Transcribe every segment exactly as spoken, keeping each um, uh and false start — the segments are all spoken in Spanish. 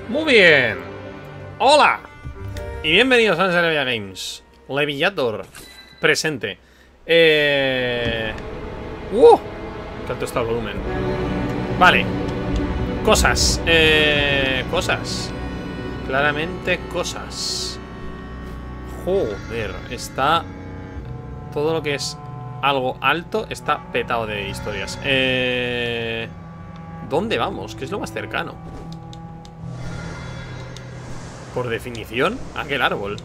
Muy bien. Hola. Y bienvenidos a Levia Games. Leviator presente. Eh... ¡Uh! Que alto está el volumen. Vale. Cosas. Eh... Cosas. Claramente cosas. Joder. Está... Todo lo que es algo alto está petado de historias. Eh... ¿Dónde vamos? ¿Qué es lo más cercano? Por definición, aquel árbol.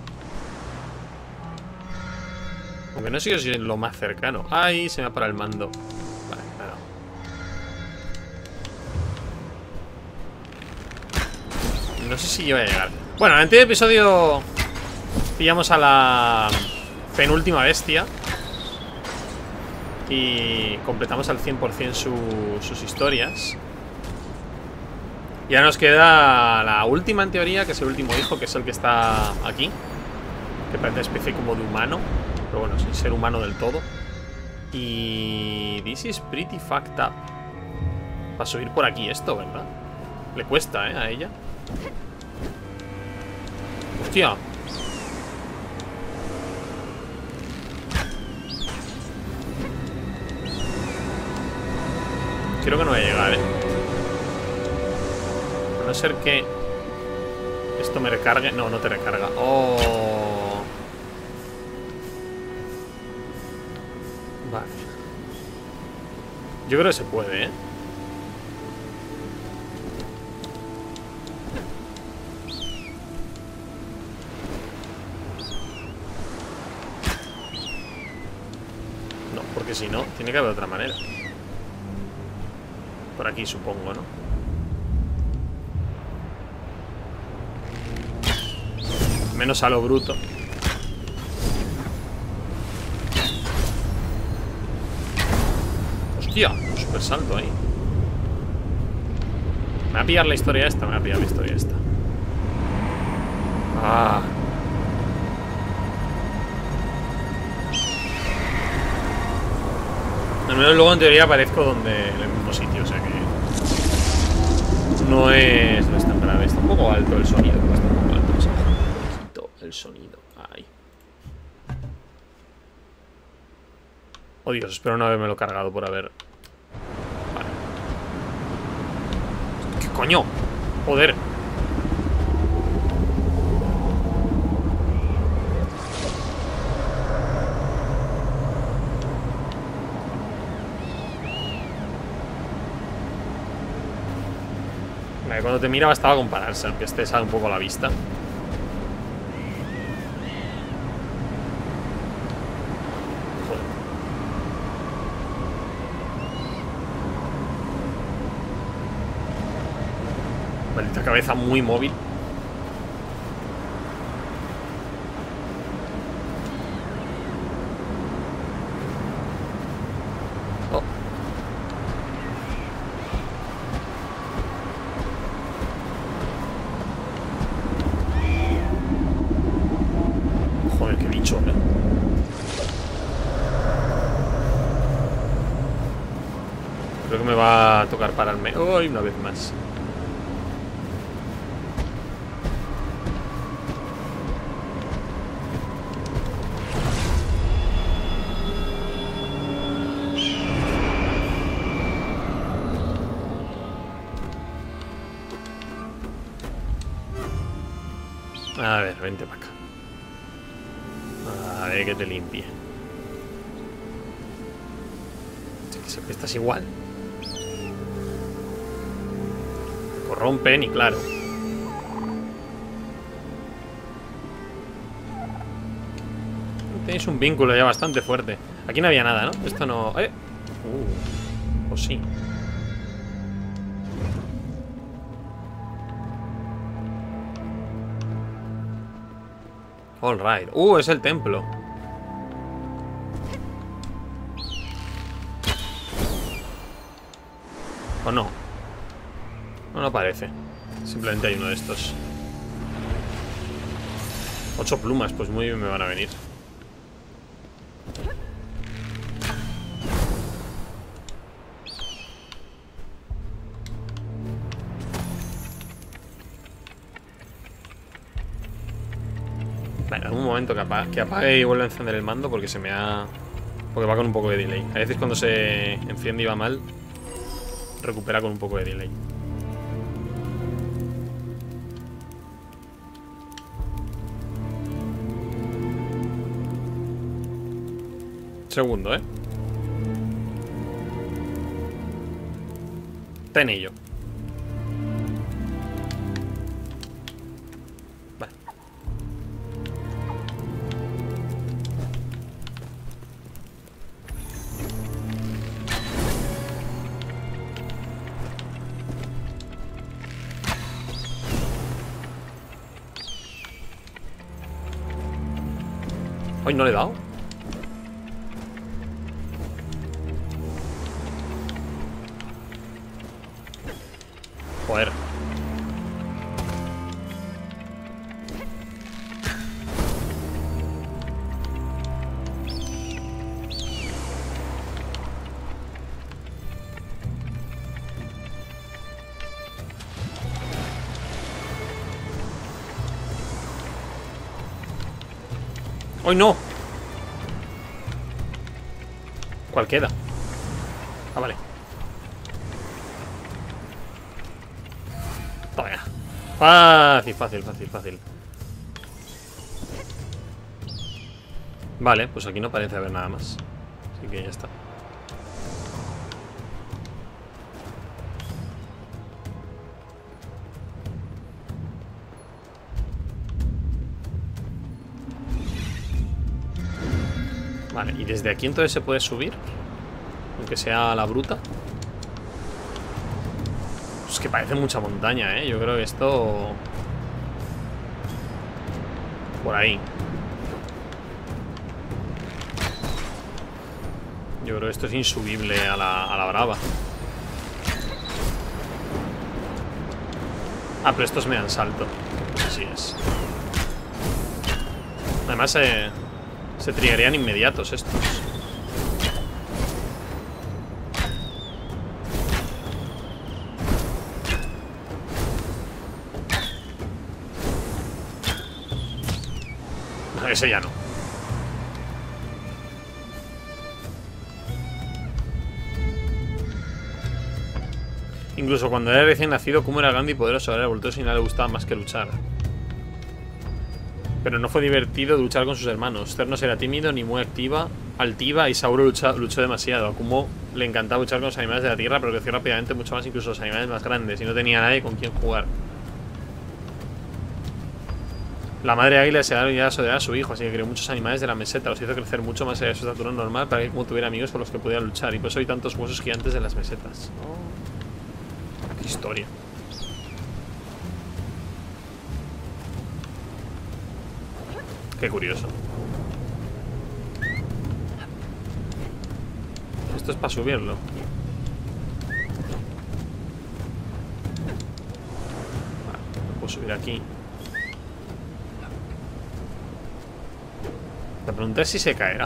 Aunque no sé si es lo más cercano. Ay, se me ha parado el mando. Vale, nada. No sé si yo voy a llegar. Bueno, en el anterior episodio pillamos a la penúltima bestia y completamos al cien por cien su, sus historias. Ya nos queda la última en teoría, que es el último hijo, que es el que está aquí, que parece una especie como de humano, pero bueno, sin ser humano del todo. Y... This is pretty fucked up. Va a subir por aquí esto, ¿verdad? Le cuesta, ¿eh? A ella. Hostia. Creo que no voy a llegar, ¿eh? A no ser que esto me recargue. No, no te recarga. Oh. Vale. Yo creo que se puede, ¿eh? No, porque si no, tiene que haber otra manera. Por aquí, supongo, ¿no? Menos a lo bruto. Hostia, super salto ahí. Me va a pillar la historia esta, me va a pillar la historia esta. Ah. Al menos luego en teoría aparezco donde, en el mismo sitio, o sea que no es, no es tan grave. Está un poco alto el sonido, está un poco alto el sonido. El sonido, ahí. Oh Dios, espero no haberme lo cargado por haber. Vale. ¿Qué coño? Joder. Vale, cuando te mira bastaba compararse, aunque este sale un poco a la vista. Maldita cabeza muy móvil. Oh. Joder, qué bicho, ¿eh? Creo que me va a tocar pararme hoy una vez más. A ver, vente para acá. A ver que te limpie. Que siempre estás igual. Te corrompen y claro. Tenéis un vínculo ya bastante fuerte. Aquí no había nada, ¿no? Esto no... ¿Eh? Uh, o sí. All right. Uh, es el templo. ¿O no? No, no parece. Simplemente hay uno de estos. Ocho plumas, pues muy bien me van a venir. Vale, en un momento que apague, que apague y vuelva a encender el mando porque se me ha... Porque va con un poco de delay. A veces cuando se enciende y va mal, recupera con un poco de delay. Segundo, ¿eh? Está en ello. Vale. Ay, no le he dado. Joder. ¡Ay, no! ¿Cuál queda? Ah, vale. Toma ya. Fácil, fácil, fácil, fácil. Vale, pues aquí no parece haber nada más. Así que ya está. Vale, y desde aquí entonces se puede subir. Aunque sea la bruta. Es que parece mucha montaña, ¿eh? Yo creo que esto... Por ahí. Yo creo que esto es insubible a la, a la brava. Ah, pero estos me dan salto. Así es. Además eh, se triggerían inmediatos estos. No, ese ya no. Incluso cuando era recién nacido, Kuma era grande y poderoso, era revoltoso y nada le gustaba más que luchar. Pero no fue divertido luchar con sus hermanos. Cernos era tímido, ni muy activa, altiva, y Sauro luchó, luchó demasiado. A Kumo le encantaba luchar con los animales de la tierra, pero creció rápidamente mucho más, incluso los animales más grandes, y no tenía nadie con quien jugar. La madre águila se da a soledad a su hijo, así que creó muchos animales de la meseta. Los hizo crecer mucho más allá de su estatura normal para que Kumo tuviera amigos con los que pudiera luchar. Y por eso hay tantos huesos gigantes en las mesetas. Oh. Qué historia. Qué curioso. Esto es para subirlo. Vale, lo puedo subir aquí. La pregunta es si se caerá.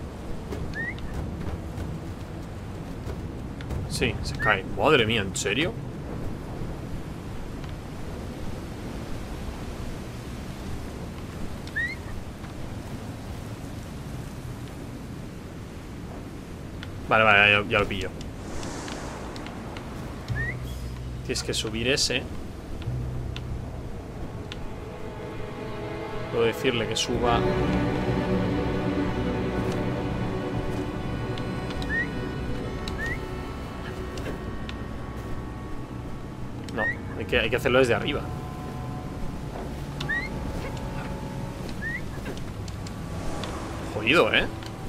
Sí, se cae. Madre mía, ¿en serio? Vale, vale, ya, ya lo pillo. Tienes que subir ese. Puedo decirle que suba. No, hay que, hay que hacerlo desde arriba. Jodido, ¿eh?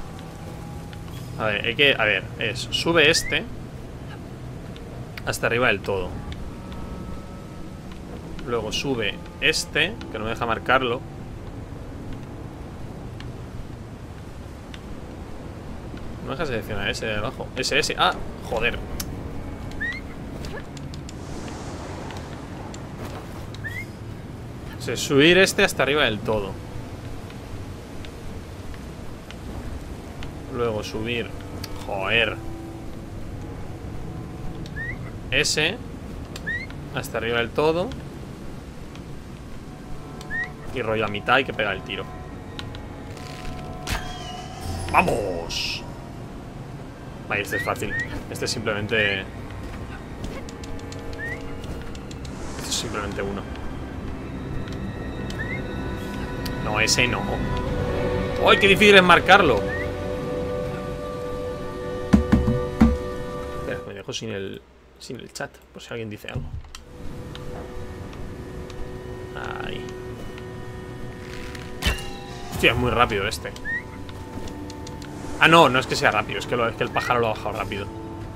A ver, hay que... A ver, es... Sube este hasta arriba del todo. Luego sube este, que no me deja marcarlo. No deja seleccionar ese de abajo. Ese, ese. Ah, joder. O sea, subir este hasta arriba del todo. Luego subir. Joder. Ese hasta arriba del todo. Y rollo a mitad hay que pegar el tiro. ¡Vamos! Vale, este es fácil. Este es simplemente... Este es simplemente uno. No, ese no. ¡Ay, qué difícil es marcarlo! Espera, me dejo sin el... Sin el chat, por si alguien dice algo. Ahí. Hostia, es muy rápido este. Ah, no, no es que sea rápido. Es que, lo, es que el pájaro lo ha bajado rápido.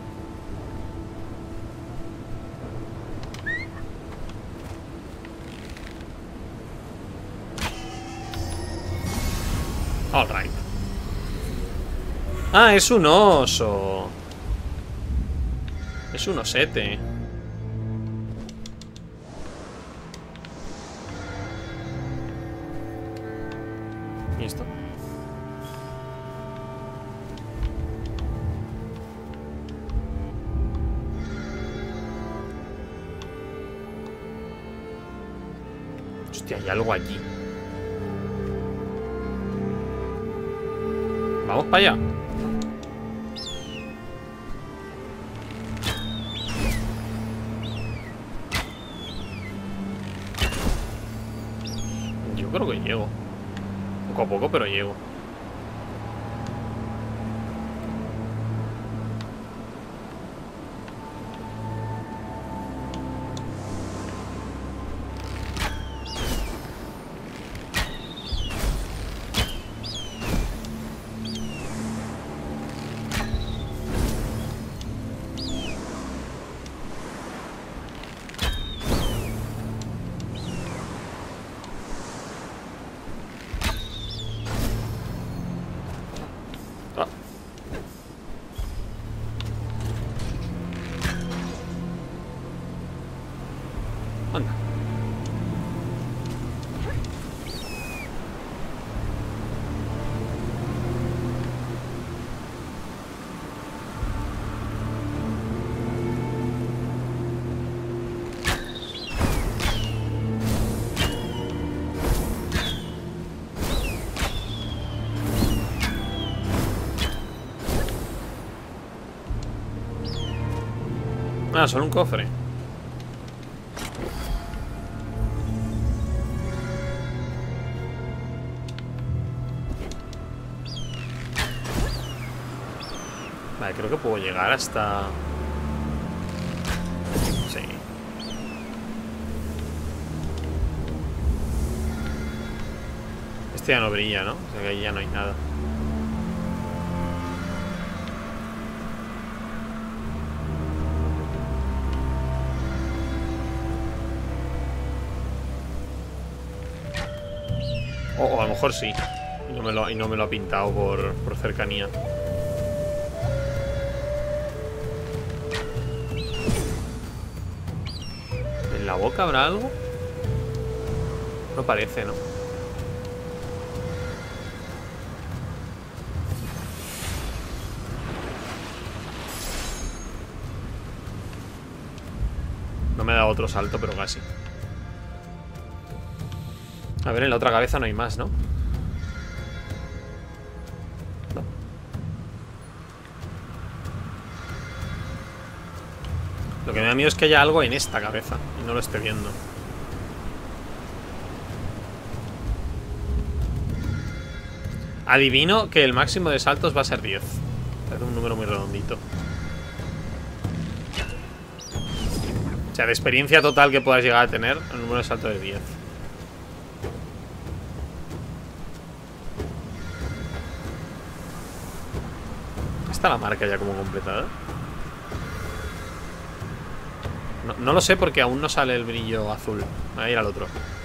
Alright. Ah, es un oso. Es un osete. ¿Y esto? Hostia, hay algo allí. Vamos para allá. Yo creo que llego. Poco a poco, pero llego. Anda. Ah, solo un cofre. Vale, creo que puedo llegar hasta... Sí. Este ya no brilla, ¿no? O sea que ahí ya no hay nada. O, o a lo mejor sí. Y no me lo, y no me lo ha pintado por, por cercanía. ¿En la boca habrá algo? No parece, ¿no? No me da otro salto, pero casi. A ver, en la otra cabeza no hay más, ¿no? No. Lo que me da miedo es que haya algo en esta cabeza y no lo esté viendo. Adivino que el máximo de saltos va a ser diez. Es un número muy redondito. O sea, de experiencia total que puedas llegar a tener, el número de salto de diez. ¿Está la marca ya como completada? No, no lo sé porque aún no sale el brillo azul. Voy a ir al otro.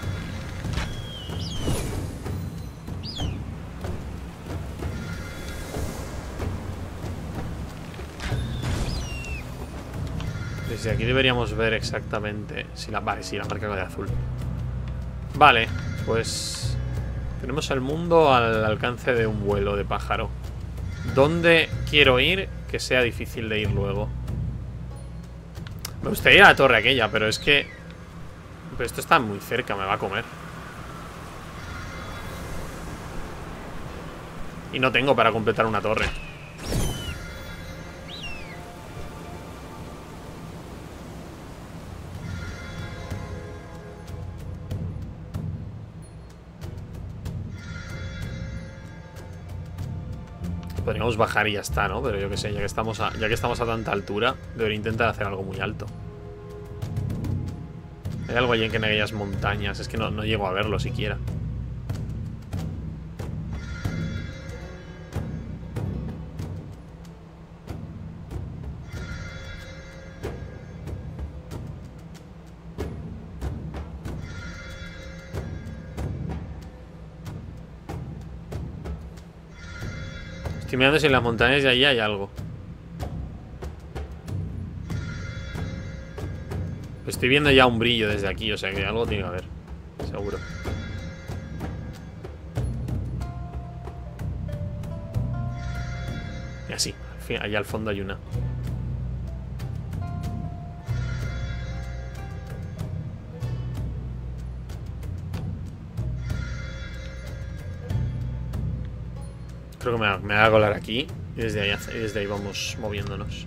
Desde aquí deberíamos ver exactamente si la... Vale, sí, la marca de azul. Vale, pues... Tenemos el mundo al alcance de un vuelo de pájaro. ¿Dónde quiero ir que sea difícil de ir luego? Me gustaría ir a la torre aquella, pero es que... Pero esto está muy cerca, me va a comer. Y no tengo para completar una torre. Podríamos bajar y ya está, ¿no? Pero yo qué sé, ya que estamos a, ya que estamos a tanta altura, debería intentar hacer algo muy alto. Hay algo allí en que en aquellas montañas. Es que no, no llego a verlo siquiera. Estoy mirando si en las montañas de allí hay algo. Estoy viendo ya un brillo desde aquí, o sea que algo tiene que haber. Seguro. Y así, al fin, allá al fondo hay una. Creo que me, me voy a colar aquí. Y desde ahí, desde ahí vamos moviéndonos.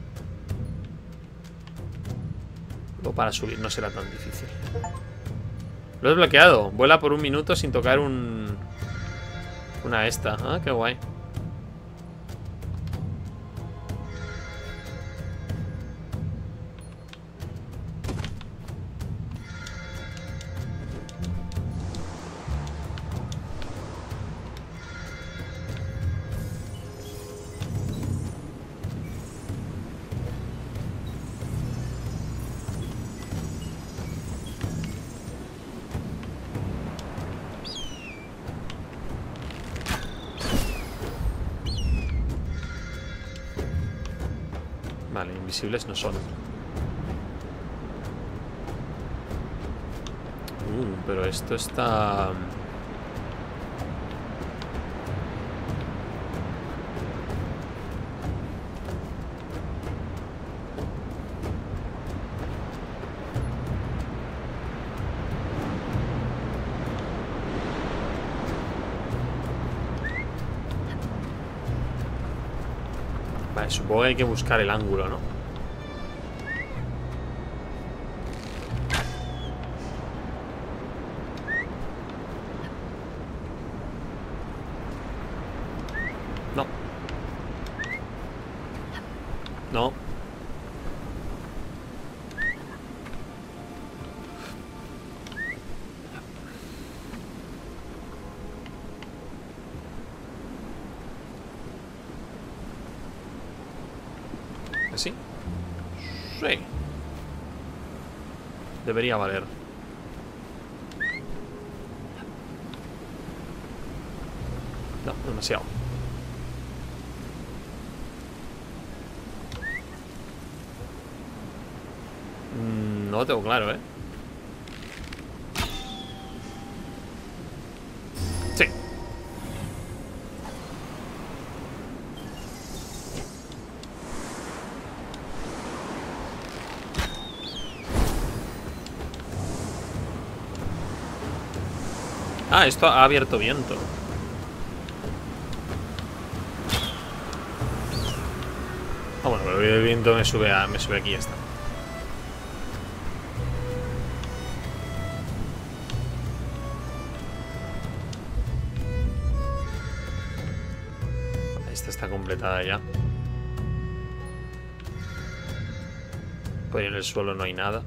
Luego para subir no será tan difícil. Lo he desbloqueado. Vuela por un minuto sin tocar un... Una esta. Ah, qué guay. Vale, invisibles no son. Uh, pero esto está... Vale, supongo que hay que buscar el ángulo, ¿no? No. No. ¿Así? Sí. Debería valer. No, demasiado. Mm, no lo tengo claro, ¿eh? Sí. Ah, esto ha abierto viento. Ah, bueno, pero el viento me sube, a, me sube aquí y ya está. Esta está completada ya. Por ahí en el suelo no hay nada.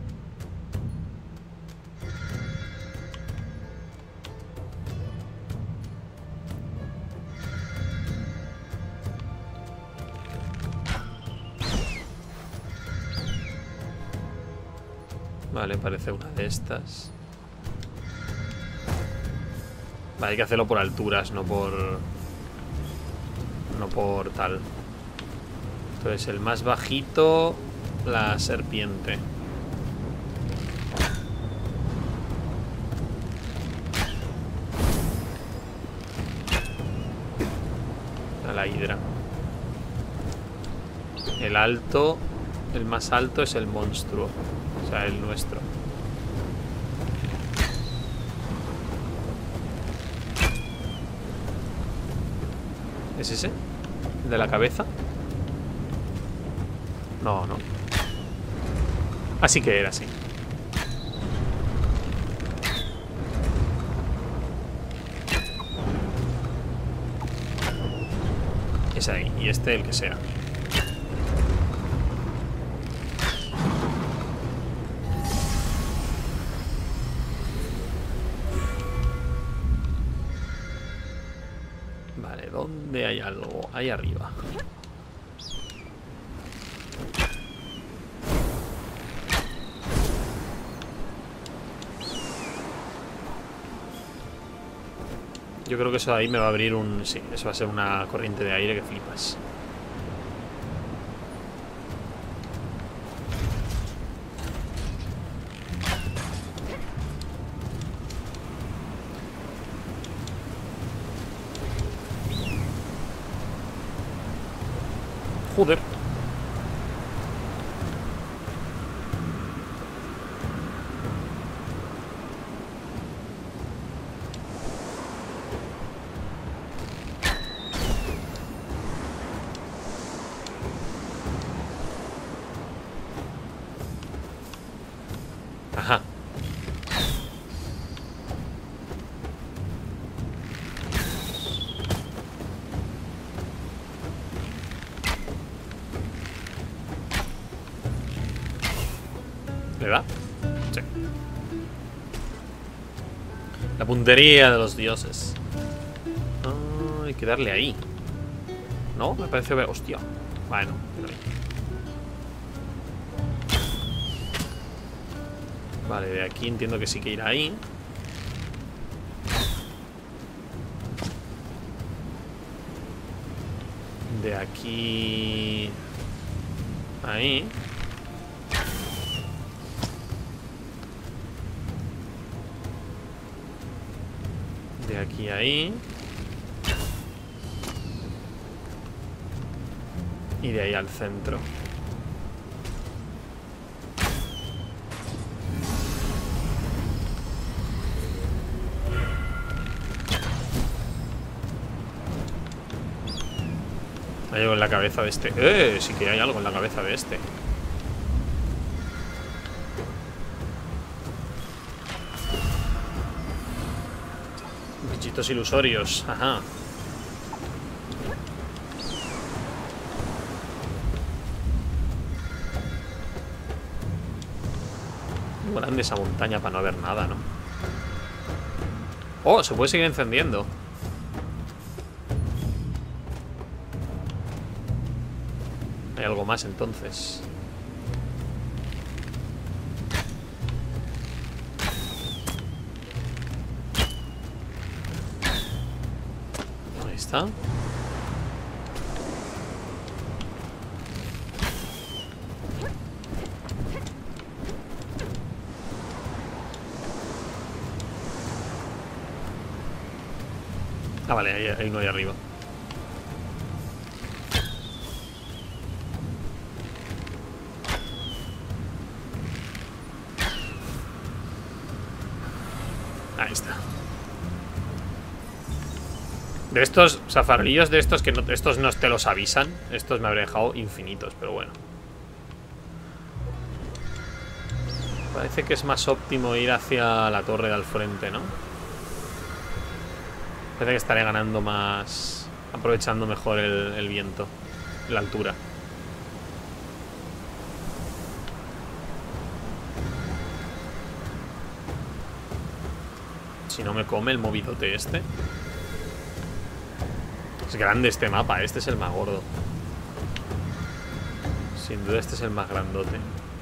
Vale, parece una de estas. Vale, hay que hacerlo por alturas, no por... No por tal. Entonces, el más bajito... La serpiente. A la hidra. El alto... El más alto es el monstruo. O sea, el nuestro. ¿Es ese? ¿El de la cabeza? No, no. Así que era así. Ese ahí. Y este el que sea. Vale, ¿dónde hay algo? Ahí arriba. Yo creo que eso de ahí me va a abrir un... Sí, eso va a ser una corriente de aire que flipas. Joder. Ajá. ¿Le da? Sí. La puntería de los dioses. Oh, hay que darle ahí. ¿No? Me parece ver... Hostia. Bueno, vale, de aquí entiendo que sí que irá ahí. De aquí... Ahí. De aquí a ahí. Y de ahí al centro. Hay algo en la cabeza de este. ¡Eh! Sí que hay algo en la cabeza de este. Bichitos ilusorios. Ajá. Muy grande esa montaña para no ver nada, ¿no? Oh, se puede seguir encendiendo. Hay algo más entonces. Ahí está. Ah, vale, hay, hay uno ahí arriba. Ahí está. De estos, o sea, farolillos de estos que no, estos no te los avisan. Estos me habría dejado infinitos, pero bueno. Parece que es más óptimo ir hacia la torre de al frente, ¿no? Parece que estaré ganando más, aprovechando mejor el, el viento, la altura. Si no me come el movidote este. Es grande este mapa, este es el más gordo. Sin duda este es el más grandote.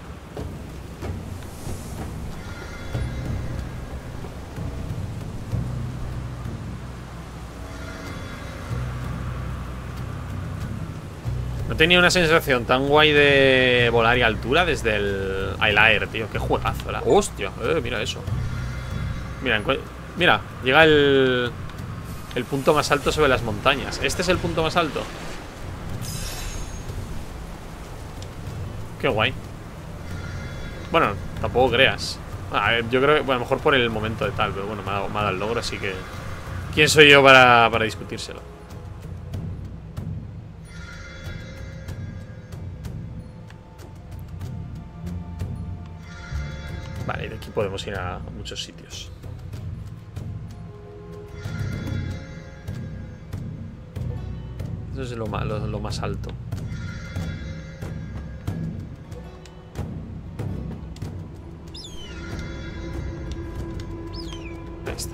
No tenía una sensación tan guay de volar y altura desde el Air, tío. Qué juegazo era. Hostia, eh, mira eso. Mira, mira, llega el el punto más alto sobre las montañas. ¿Este es el punto más alto? Qué guay. Bueno, tampoco creas. A ver, yo creo que, bueno, a lo mejor por el momento de tal, pero bueno, me ha dado, me ha dado el logro, así que... ¿Quién soy yo para, para discutírselo? podemos ir a muchos sitios. Eso es lo más, lo, lo más alto. Ahí está.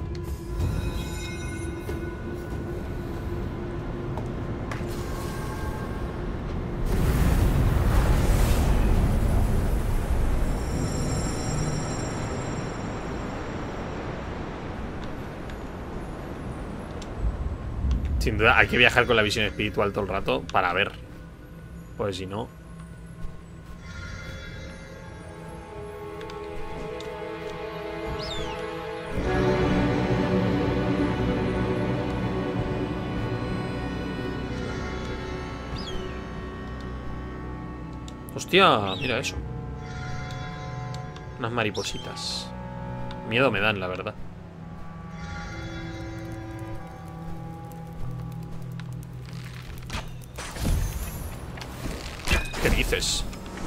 Sin duda, hay que viajar con la visión espiritual todo el rato para ver. Pues si no... Hostia, mira eso. Unas maripositas. Miedo me dan, la verdad. ¿Qué dices?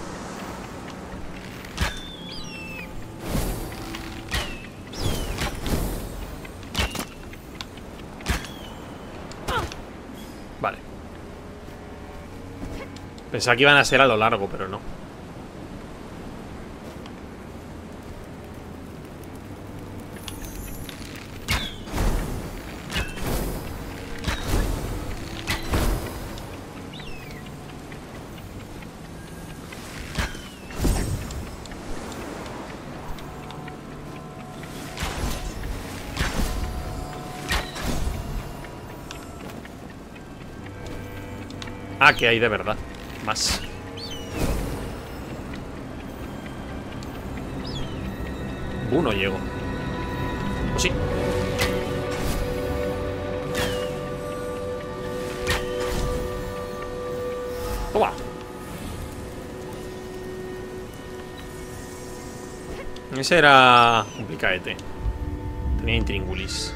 Vale. Pensaba que iban a ser a lo largo, pero no. Ah, que hay de verdad. Más. Uh, no llego. ¿O sí? Toma. Ese era complicadete. Tenía intríngulis.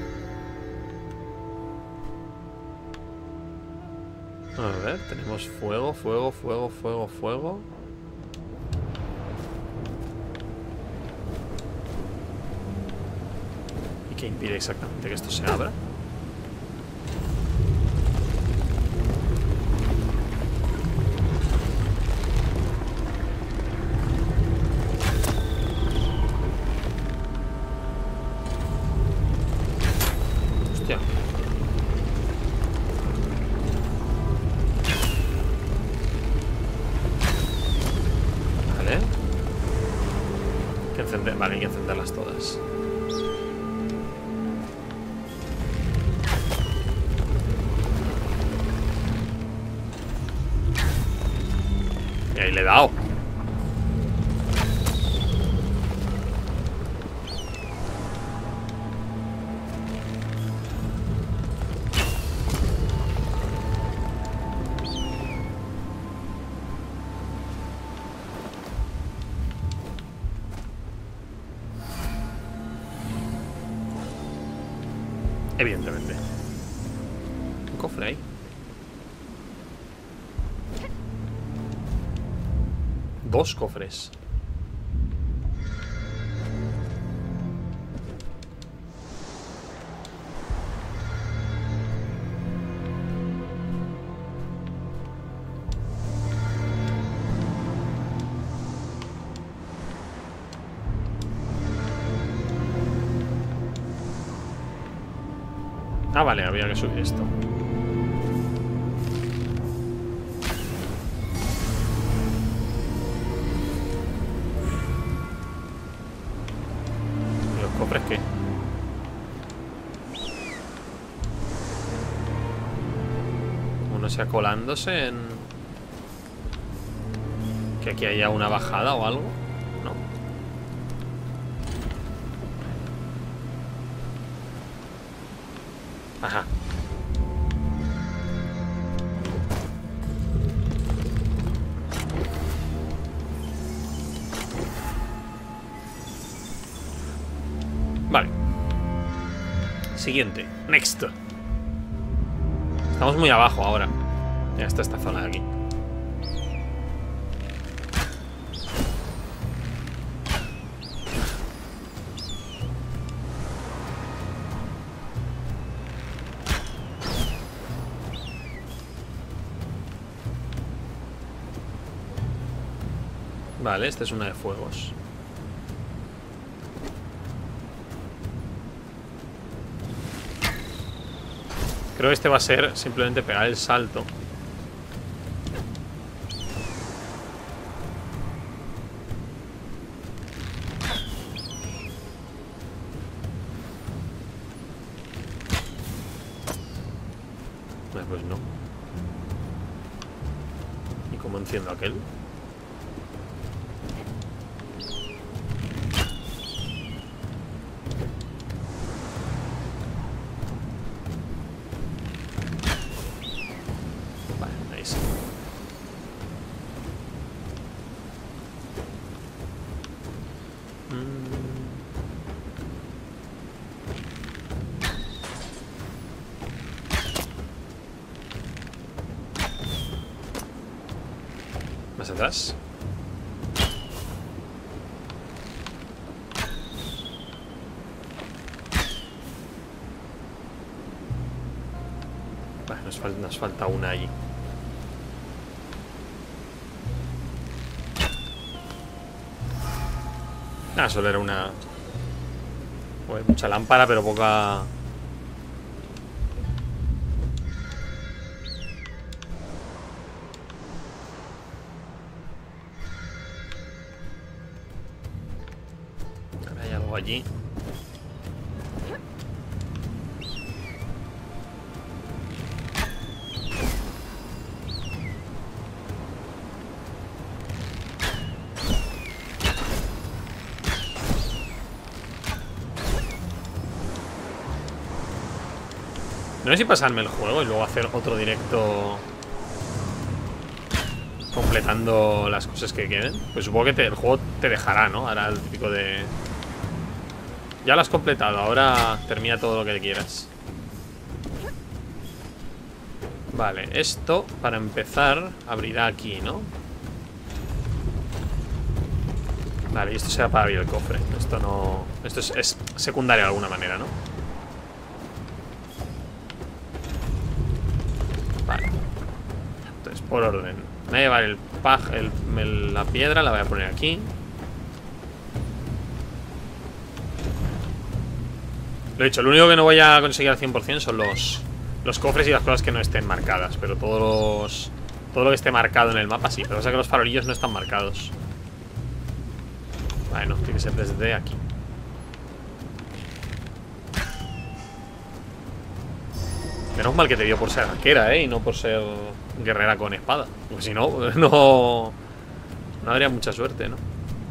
A ver, tenemos fuego, fuego, fuego, fuego, fuego. ¿Y qué impide exactamente que esto se abra? Hostia. Vale, hay que encenderlas todas. Y ahí le he dado. Evidentemente. Un cofre ahí. Dos cofres. Ah, vale, había que subir esto. ¿Y los cofres qué? Uno sea colándose en... Que aquí haya una bajada o algo. No. Ajá. Vale. Siguiente. Next. Estamos muy abajo ahora. Ya está esta zona de aquí. Vale, esta es una de fuegos. Creo que este va a ser simplemente pegar el salto. Pues no. ¿Y cómo enciendo aquel? Vale, ahí sí. Mm. Más atrás. Vale, nos falta, nos falta una allí. Ah, solo era una... Pues mucha lámpara, pero poca... Ahora hay algo allí. No sé si pasarme el juego y luego hacer otro directo completando las cosas que queden. Pues supongo que te, el juego te dejará, ¿no? Hará el típico de... Ya lo has completado, ahora termina todo lo que quieras. Vale, esto, para empezar, abrirá aquí, ¿no? Vale, y esto será para abrir el cofre. Esto no... Esto es, es secundario de alguna manera, ¿no? Vale. Entonces, por orden. Me voy a llevar el paj, el, el, la piedra, la voy a poner aquí. Lo he dicho, lo único que no voy a conseguir al cien por cien son los, los cofres y las cosas que no estén marcadas. Pero todos los... Todo lo que esté marcado en el mapa sí. Pero pasa que los farolillos no están marcados. Vale, no, tiene que ser desde aquí. Menos mal que te dio por ser arquera, ¿eh? Y no por ser guerrera con espada. Porque si no, no... No habría mucha suerte, ¿no?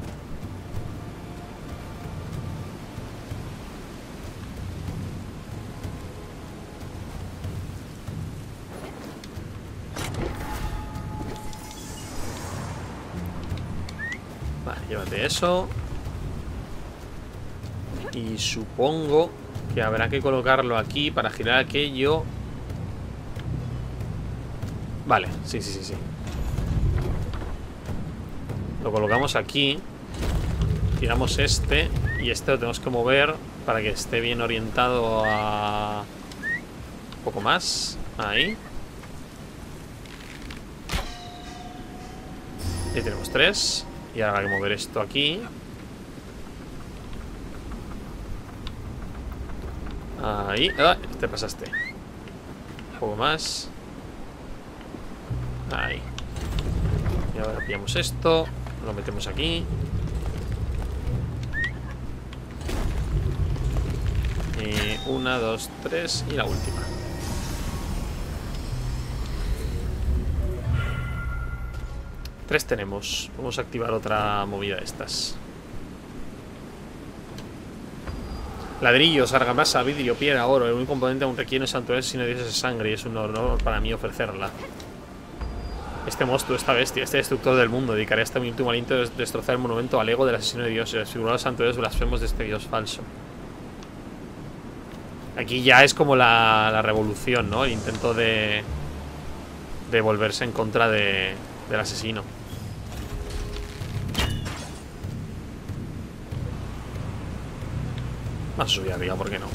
Vale, llévate eso. Y supongo que habrá que colocarlo aquí para girar aquello. Vale, sí, sí, sí, sí. Lo colocamos aquí. Tiramos este. Y este lo tenemos que mover para que esté bien orientado a... Un poco más. Ahí. Y tenemos tres. Y ahora hay que mover esto aquí. Ahí. Ah, te pasaste. Un poco más. Ahí. Y ahora pillamos esto. Lo metemos aquí. Y una, dos, tres. Y la última. Tres tenemos. Vamos a activar otra movida de estas. Ladrillos, argamasa, vidrio, piedra, oro. El único componente aún requiere un santuario si no diese sangre. Y es un honor para mí ofrecerla. Este monstruo, esta bestia, este destructor del mundo, dedicaré este mi último aliento a destrozar el monumento al ego del asesino de Dios y desfigurar los santuarios blasfemos de este Dios falso. Aquí ya es como la, la revolución, ¿no? El intento de... De volverse en contra de, del asesino. Vamos a subir arriba, ¿por qué no?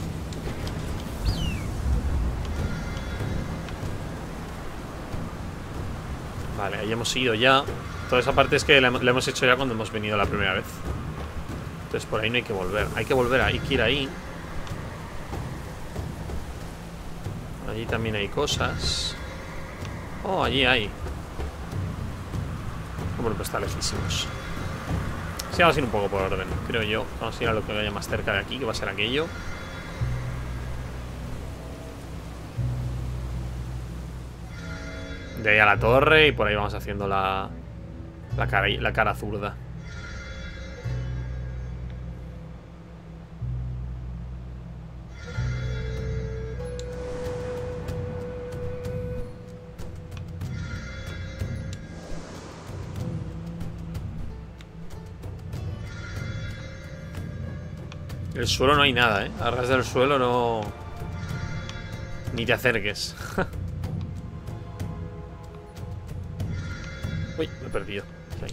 Vale, ahí hemos ido ya. Esto toda esa parte es que la, la hemos hecho ya cuando hemos venido la primera vez. Entonces por ahí no hay que volver. Hay que volver, hay que ir ahí. Allí también hay cosas. Oh, allí hay. Bueno, pues está lejísimos. Sí, vamos a ir un poco por orden, creo yo. Vamos a ir a lo que vaya más cerca de aquí, que va a ser aquello. De ahí a la torre y por ahí vamos haciendo la, la, cara, la cara zurda. El suelo no hay nada, ¿eh? A ras del suelo no... Ni te acerques. Uy, me he perdido. Ahí.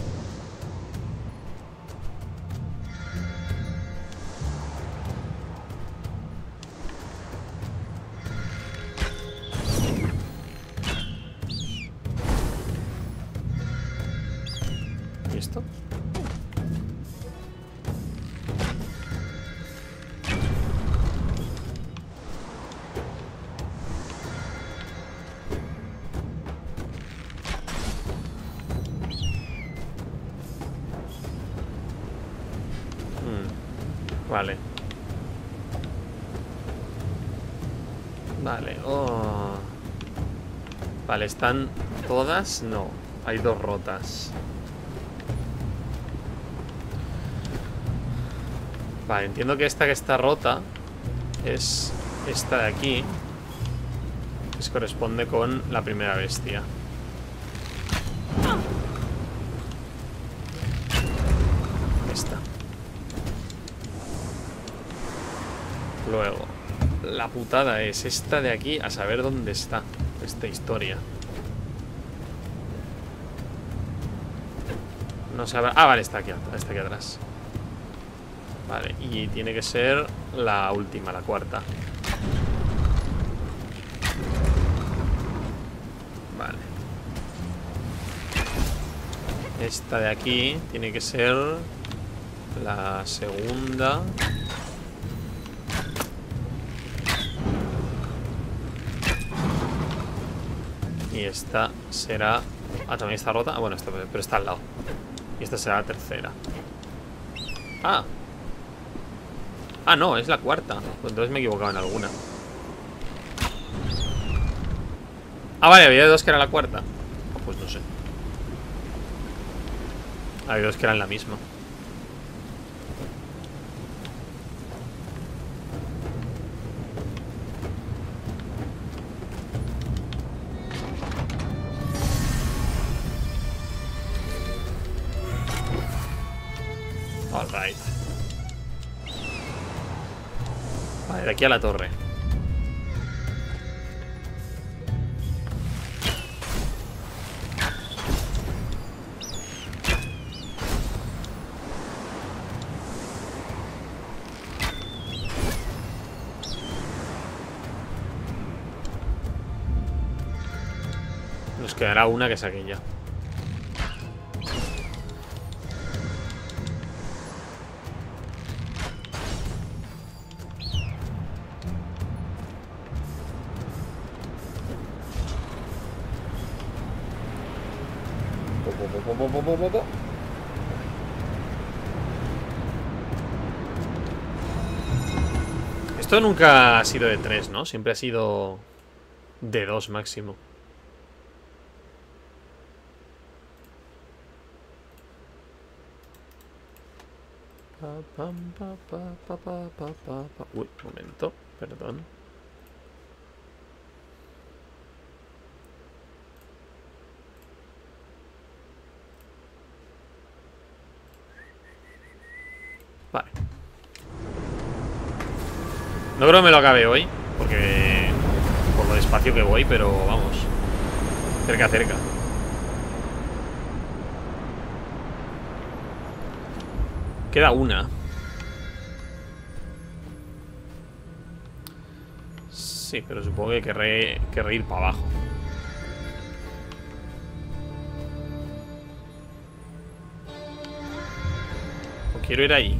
¿Y esto? Vale. Vale, oh. Vale, ¿están todas? No, hay dos rotas. Vale, entiendo que esta que está rota es esta de aquí, que se corresponde con la primera bestia. Luego, la putada es esta de aquí, a saber dónde está esta historia. No sabrá... Ah, vale, está aquí, está aquí atrás. Vale, y tiene que ser la última, la cuarta. Vale. Esta de aquí tiene que ser la segunda. Y esta será... Ah, también está rota. Ah, bueno, esta, pero está al lado. Y esta será la tercera. Ah. Ah, no, es la cuarta. Pues entonces me he equivocado en alguna. Ah, vale, había dos que eran la cuarta. Oh, pues no sé. Había dos que eran la misma. Alright. Vale, de aquí a la torre. Nos quedará una que es aquella. Esto nunca ha sido de tres, ¿no? Siempre ha sido de dos máximo. Uy, momento, perdón. Vale. No creo que me lo acabe hoy, porque por lo despacio que voy, pero vamos, cerca, cerca. Queda una. Sí, pero supongo que querré, querré ir para abajo. quiero ir ahí.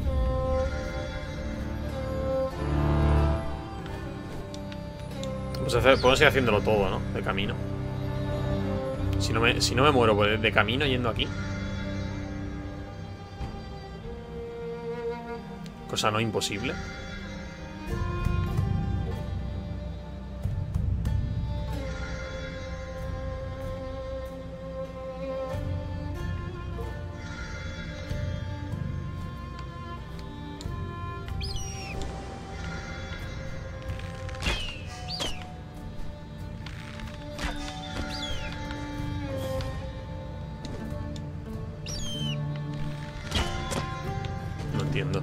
Vamos a hacer, podemos ir haciéndolo todo, ¿no? De camino. Si no me, si no me muero pues, de camino yendo aquí. Cosa no imposible. No entiendo.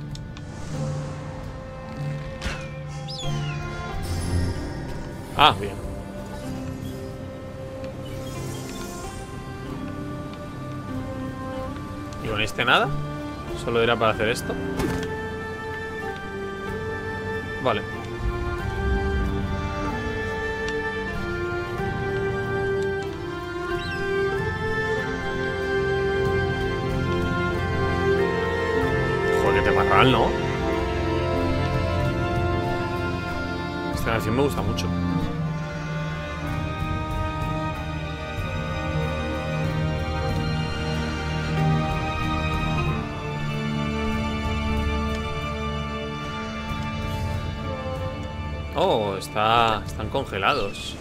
Ah, bien. ¿Y con este nada? ¿Solo era para hacer esto? Vale. Joder, que te marral, ¿no? Esta canción me gusta mucho. Oh, está, están congelados.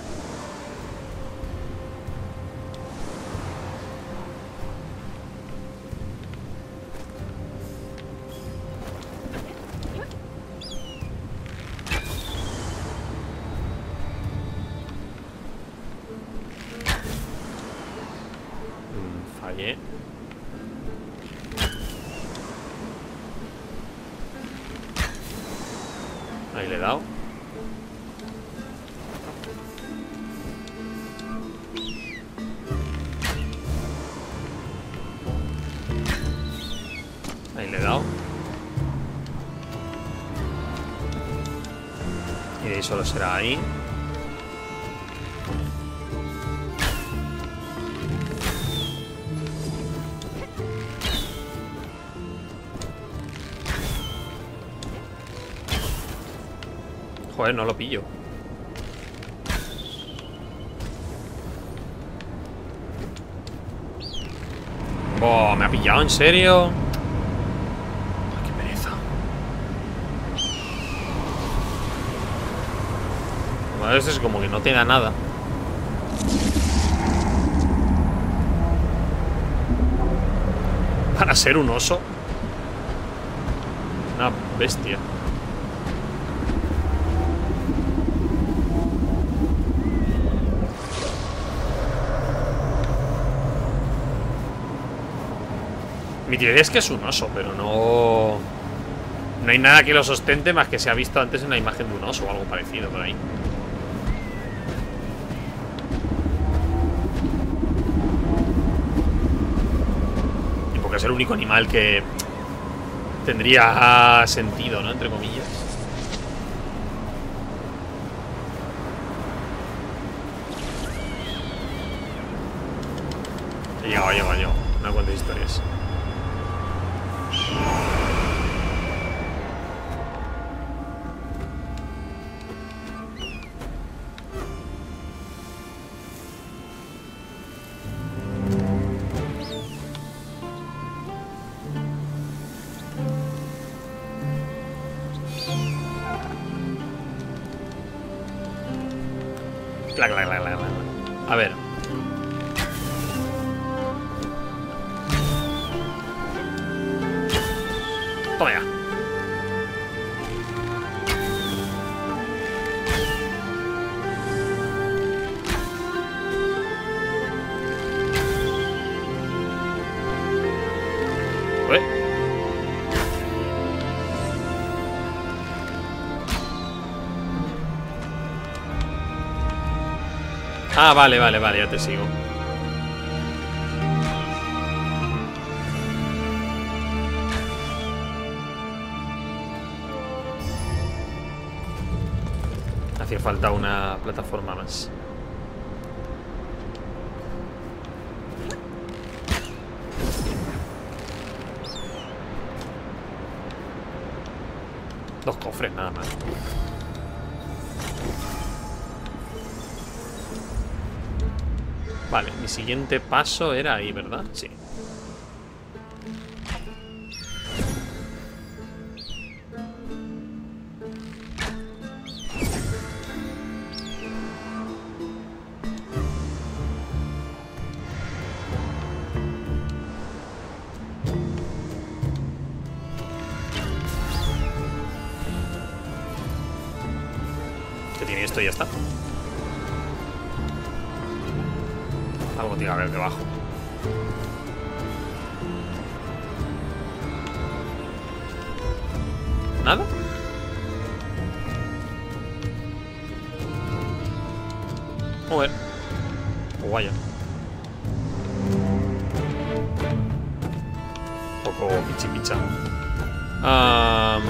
Mm, fallé. Ahí le he dado. Ahí le he dado. Y de ahí solo será ahí. Joder, no lo pillo. Oh, me ha pillado, ¿en serio? Ay, qué pereza. A veces es como que no te da nada. Para ser un oso. Una bestia. Mi teoría es que es un oso, pero no... No hay nada que lo sostente más que se ha visto antes en la imagen de un oso o algo parecido por ahí. Y porque es el único animal que tendría sentido, ¿no? Entre comillas. He llegado, he llegado yo. No cuentes historias. Clac, clac, clac, clac, clac. A ver. Toma ya. ¿Eh? Ah, vale, vale, vale, ya te sigo. Hacía falta una plataforma más. Dos cofres, nada más. Vale, mi siguiente paso era ahí, ¿verdad? Sí. Que tiene esto y ya está. Algo tiene que haber debajo. ¿Nada? Joder. Guaya. Un poco pichi picha. Um...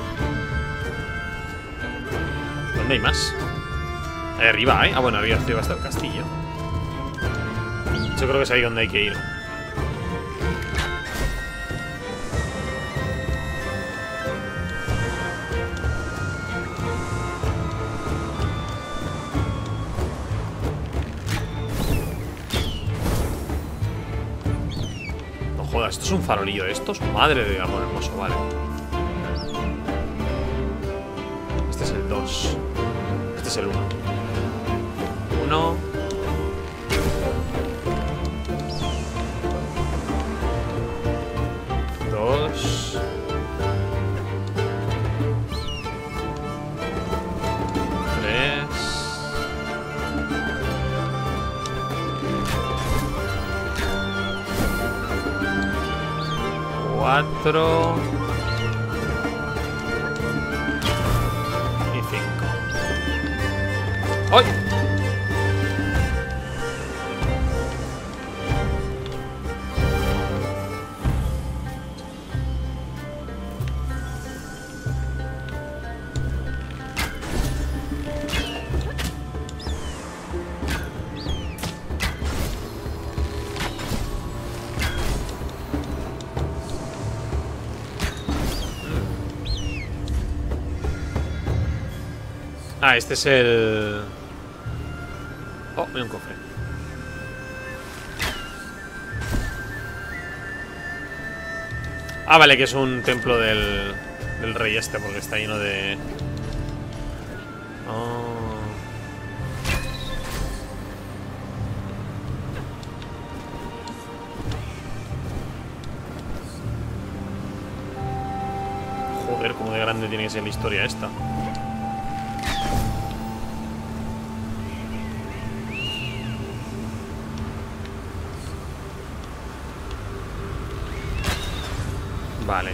¿Dónde hay más? Ahí arriba, ¿eh? Ah, bueno, arriba, arriba está el castillo. Yo creo que es ahí donde hay que ir. No jodas, esto es un farolillo de estos. Madre de amor hermoso, vale. Este es el dos. Este es el uno. Uno. Dos. Tres. Cuatro. Y cinco. ¡Ay! Ah, este es el... Oh, mira un cofre. Ah, vale, que es un templo del, del rey este, porque está lleno de... Oh. Joder, cómo de grande tiene que ser la historia esta. Vale.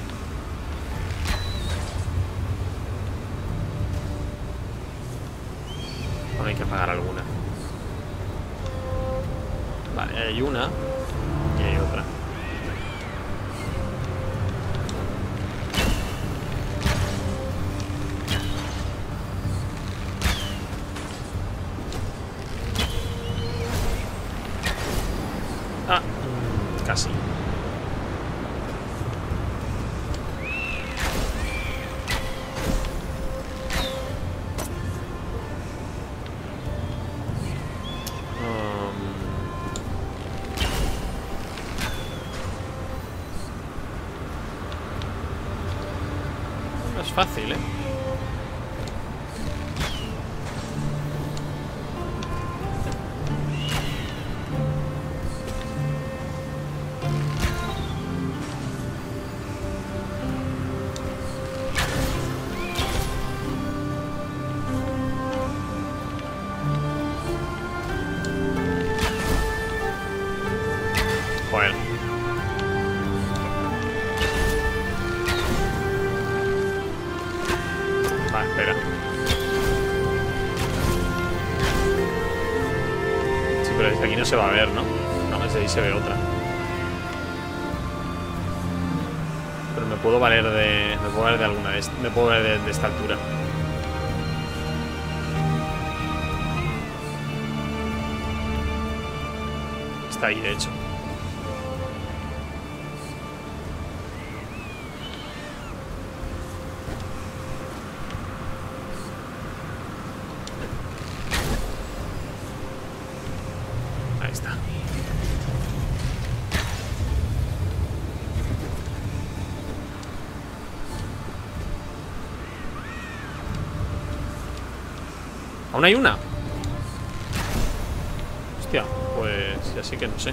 Bueno, hay que pagar alguna. Vale, hay una. Y hay otra. Ah, casi. No es fácil, ¿eh? Joder. Va, espera. Sí, pero desde aquí no se va a ver, ¿no? No, desde ahí se ve otra. Pero me puedo valer de... Me puedo valer de alguna de... Me puedo valer de, de esta altura. Está ahí, de hecho. está. ¿Aún hay una? Hostia, pues ya sí que no sé.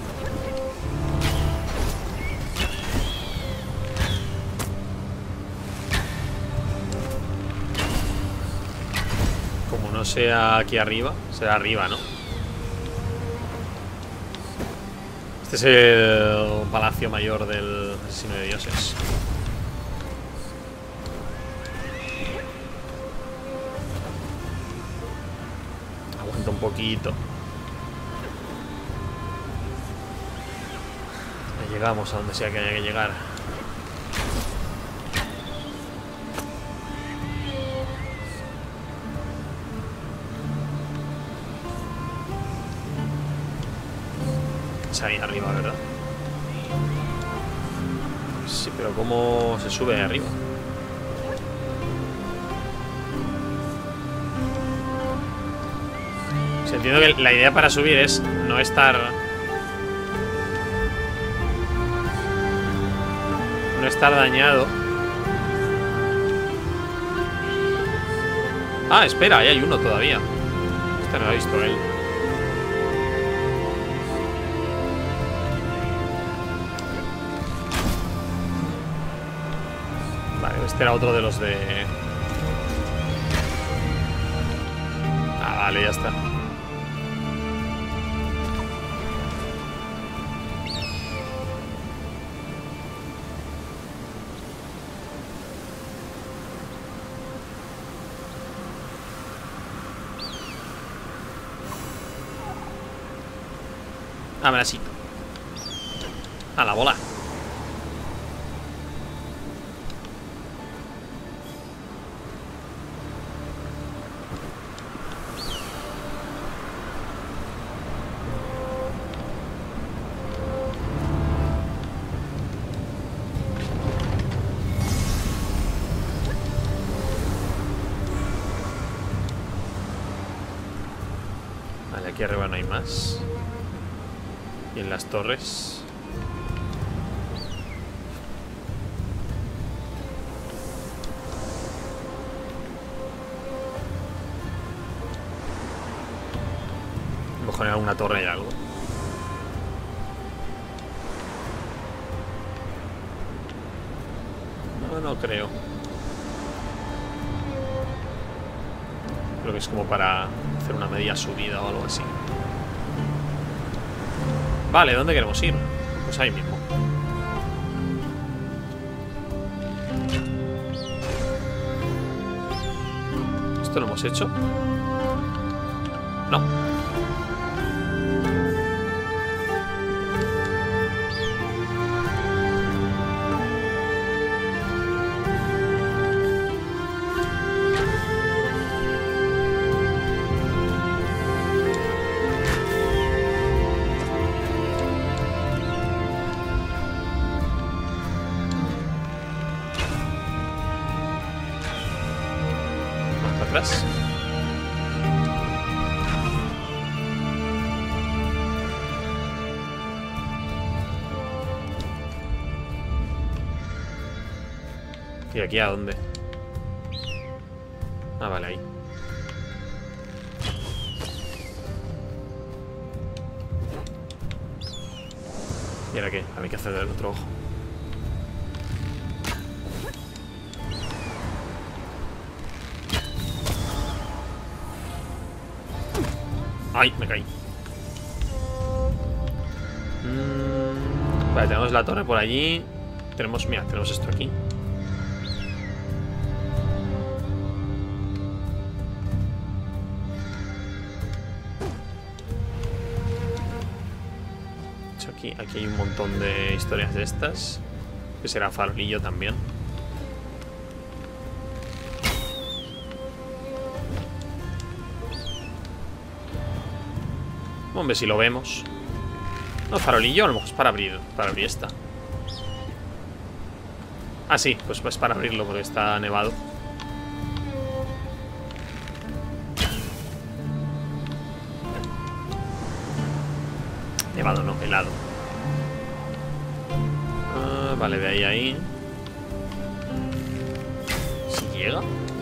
Como no sea aquí arriba, será arriba, ¿no? Este es el palacio mayor del asesino de dioses. Aguanta un poquito. Ya llegamos a donde sea que haya que llegar. Es ahí arriba, ¿verdad? Sí, pero ¿cómo se sube ahí arriba? O sea, entiendo que la idea para subir es no estar... No estar dañado. Ah, espera, ahí hay uno todavía. Este no lo ha visto él. Vale, este era otro de los de... Ah, vale, ya está. Abracito. A la bola. Vale, aquí arriba no hay más. Y en las torres. A lo mejor en alguna torre hay algo. No, no creo. Creo que es como para hacer una media subida o algo así. Vale, ¿dónde queremos ir? Pues ahí mismo. ¿Esto lo hemos hecho? No. Atrás. ¿Y aquí a dónde? Ah, vale, ahí. ¿Y ahora qué? Hay que hacer el otro ojo. ¡Ay! Me caí. Mm, vale, tenemos la torre por allí. Tenemos, mira, tenemos esto aquí. Aquí, aquí hay un montón de historias de estas. Que será farolillo también. Hombre, si lo vemos. No, farolillo, a lo mejor es para abrir. Para abrir esta. Ah, sí, pues, pues para abrirlo porque está nevado. nevado, no, helado. Ah, vale, de ahí a ahí. ¿Si llega?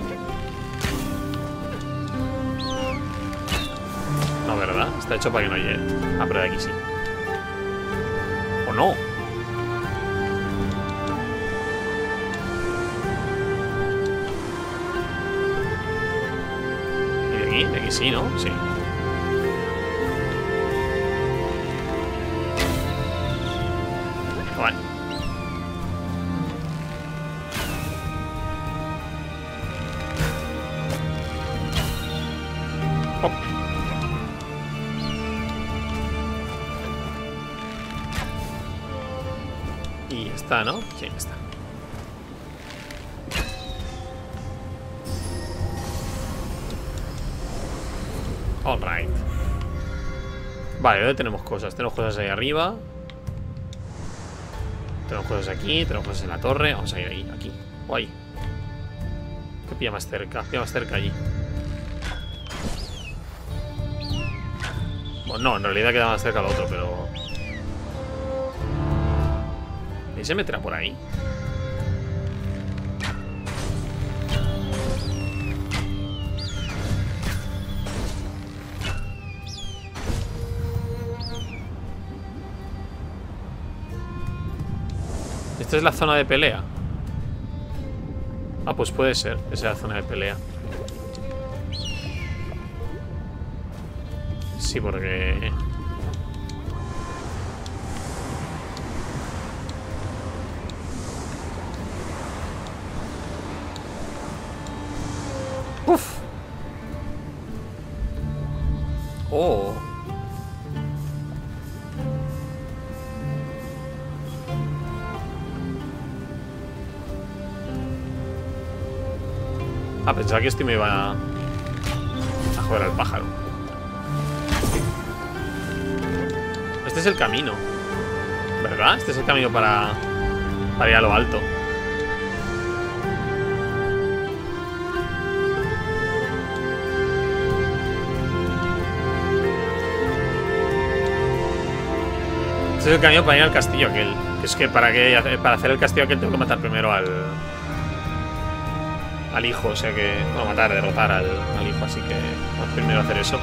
No, ¿verdad? Está hecho para que no llegue. Ah, pero de aquí sí. ¿O no? ¿Y de aquí? De aquí sí, ¿no? Sí. Vale. Oh. Y está, ¿no? Sí, está. All right. Vale, ¿dónde tenemos cosas? Tenemos cosas ahí arriba. Tenemos cosas aquí, tenemos cosas en la torre. Vamos a ir ahí, aquí. O ahí. ¿Qué pilla más cerca? Pilla más cerca allí. Bueno, no, en realidad queda más cerca lo otro, pero... ¿Y se meterá por ahí? ¿Esta es la zona de pelea? Ah, pues puede ser. Esa es la zona de pelea. Sí, porque... ¡Uf! ¡Oh! Ah, pensaba que este me iba a, a joder al pájaro. Este es el camino, ¿verdad? Este es el camino para, para ir a lo alto. Este es el camino para ir al castillo aquel. Que es que para, que para hacer el castillo aquel tengo que matar primero al... al hijo, o sea que... Bueno, matar, derrotar al, al hijo, así que... Vamos primero a hacer eso.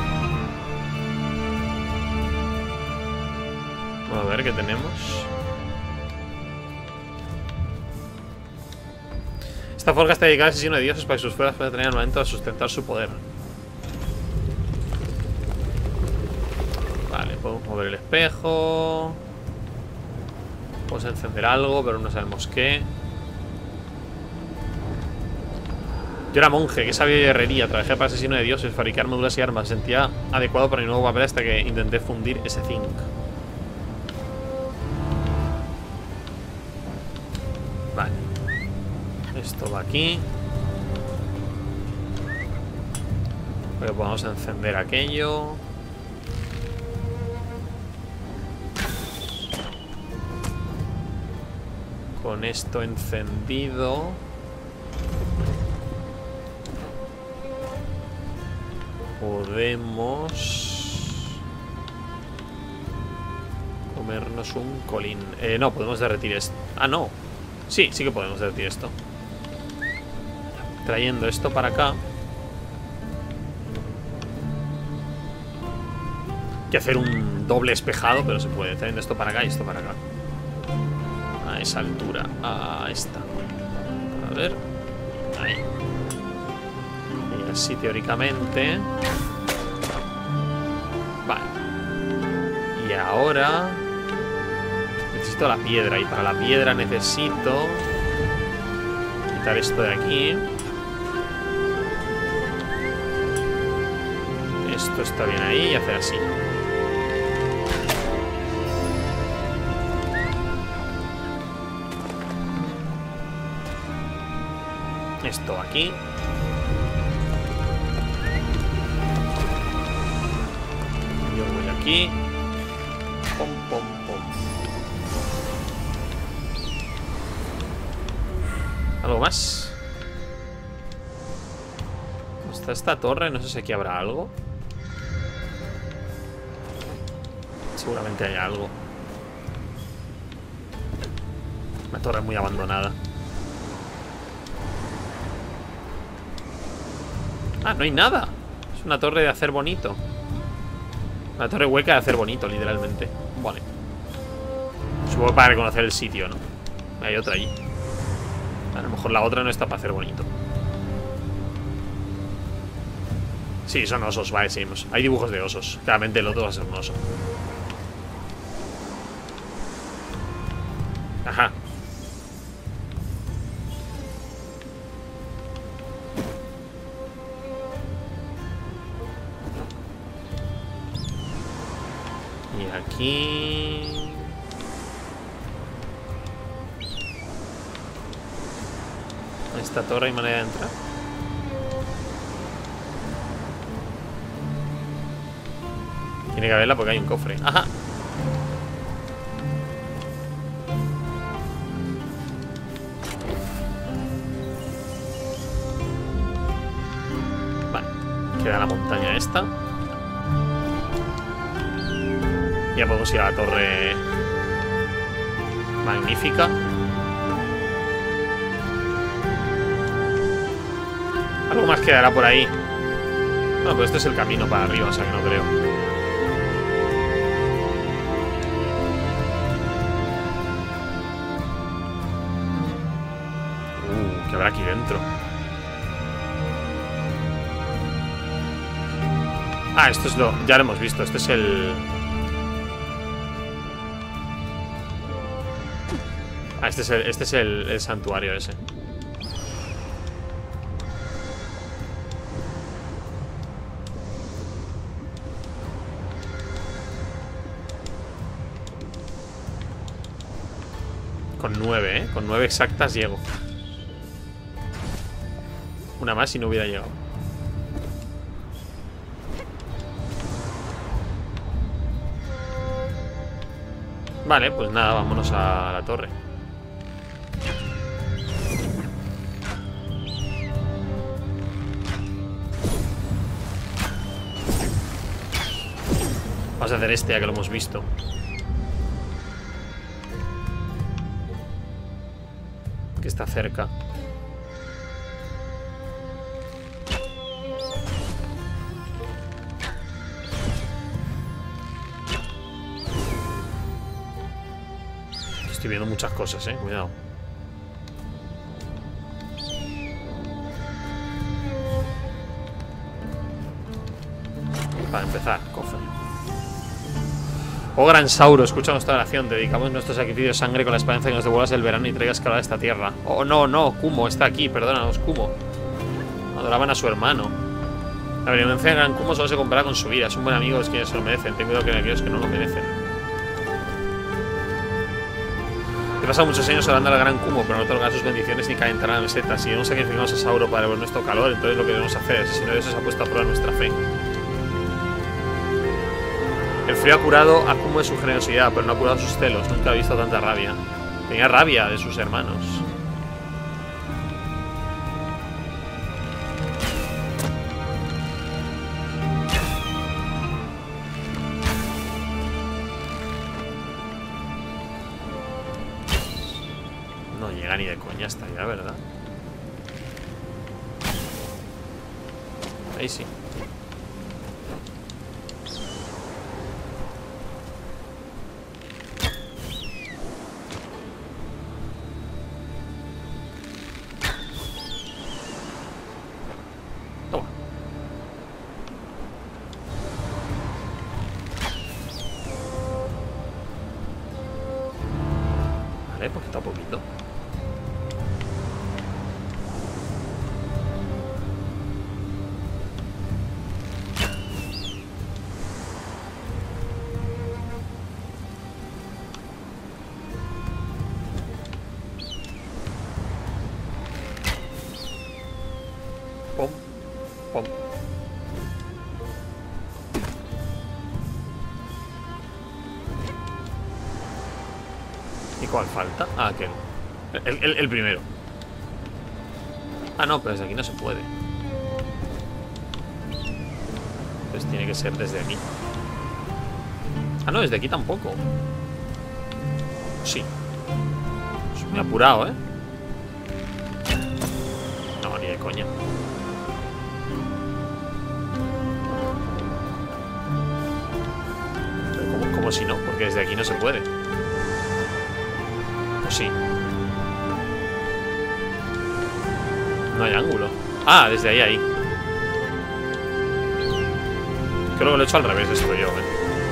Vamos a ver qué tenemos. Esta forja está dedicada al asesino de dioses para que sus fuerzas puedan tener armamento a sustentar su poder. Vale, podemos mover el espejo. Podemos encender algo, pero no sabemos qué. Yo era monje, que sabía de herrería. Trabajé para asesino de dioses, fabricar armaduras y armas. Sentía adecuado para mi nuevo papel hasta que intenté fundir ese zinc. Vale. Esto va aquí. Pero podemos encender aquello. Con esto encendido. Podemos comernos un colín. Eh, no, podemos derretir esto. Ah, no. Sí, sí que podemos derretir esto. Trayendo esto para acá. Hay que hacer un doble espejado, pero se puede. Trayendo esto para acá y esto para acá. A esa altura. A esta. A ver. Ahí. Y así teóricamente. Vale. Y ahora necesito la piedra. Y para la piedra necesito quitar esto de aquí. Esto está bien ahí y hacer así. Esto aquí. Yo voy aquí. Pom, pom, pom. ¿Algo más? Está esta torre, no sé si aquí habrá algo. Sí, Seguramente hay algo. Una torre muy abandonada. Ah, no hay nada. Es una torre de hacer bonito. Una torre hueca de hacer bonito, literalmente. Vale. Supongo para reconocer el sitio, ¿no? Hay otra allí. A lo mejor la otra no está para hacer bonito. Sí, son osos, vale, seguimos. Hay dibujos de osos. Claramente el otro va a ser un oso. Ajá. Y aquí... esta torre hay manera de entrar. Tiene que haberla porque hay un cofre. Ajá. Vale. Queda la montaña esta. Ya podemos ir a la torre magnífica. Algo más quedará por ahí. Bueno, pues este es el camino para arriba, o sea que no creo. Uh, ¿qué habrá aquí dentro? Ah, esto es lo... ya lo hemos visto. Este es el... Ah, este es el, este es el, el santuario ese. Con nueve, ¿eh? Con nueve exactas llego. Una más y no hubiera llegado. Vale, pues nada, vámonos a la torre. Vamos a hacer este ya que lo hemos visto. Que está cerca. Estoy viendo muchas cosas, eh. Cuidado. Para empezar, cofre. Oh gran Sauro, escucha nuestra oración. Dedicamos nuestro sacrificio de sangre con la esperanza de que nos devuelvas el verano y traigas calor a esta tierra. Oh no, no, Kumo está aquí, perdónanos, Kumo. Adoraban a su hermano. La benevolencia de gran Kumo solo se compara con su vida. Es un buen amigo, es quienes se lo merecen. Ten cuidado con aquellos que no lo merecen. He pasado muchos años orando al gran Kumo, pero no otorgar sus bendiciones ni calentar la meseta. Si no sacrificamos a Sauro para devolver nuestro calor, entonces lo que debemos hacer es, si no, Dios se ha puesto a prueba nuestra fe. El frío ha curado a Kumo de su generosidad, pero no ha curado sus celos. Nunca ha visto tanta rabia. Tenía rabia de sus hermanos. No llega ni de coña hasta allá, ¿verdad? Ahí sí. Vale, poquito a poquito. Pom, pom. ¿Y cuál falta? Ah, aquel. El, el, el primero. Ah, no, pero desde aquí no se puede. Entonces tiene que ser desde aquí. Ah, no, desde aquí tampoco. Sí. Me he apurado, ¿eh? No, ni de coña. Pero ¿cómo, cómo si no? Porque desde aquí no se puede. Pues sí. No hay ángulo. Ah, desde ahí, ahí. Creo que lo he hecho al revés esto yo, ¿eh?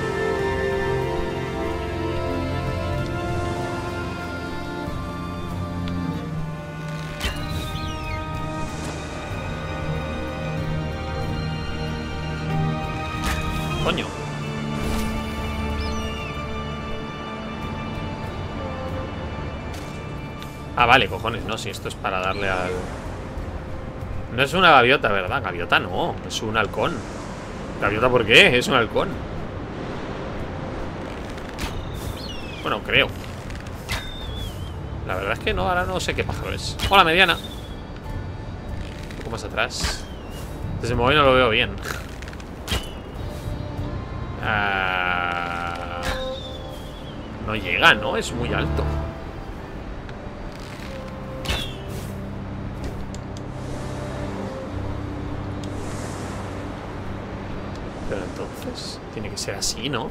Coño. Ah, vale, cojones, no, si esto es para darle al... No es una gaviota, ¿verdad? Gaviota no, es un halcón. ¿Gaviota por qué? Es un halcón. Bueno, creo. La verdad es que no, ahora no sé qué pájaro es. Hola, mediana. Un poco más atrás. Desde el móvil no lo veo bien. Ah... No llega, ¿no? Es muy alto. Pero entonces tiene que ser así, ¿no?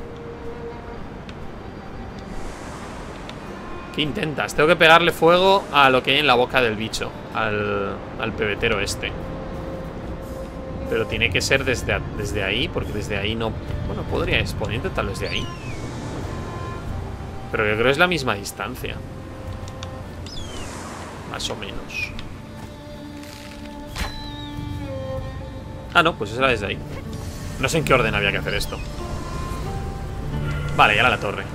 ¿Qué intentas? Tengo que pegarle fuego a lo que hay en la boca del bicho. Al, al pebetero este. Pero tiene que ser desde, desde ahí, porque desde ahí no... Bueno, podría, podría intentarlo desde ahí. Pero yo creo que es la misma distancia. Más o menos. Ah, no, pues esa era desde ahí. No sé en qué orden había que hacer esto. Vale, ya era la torre.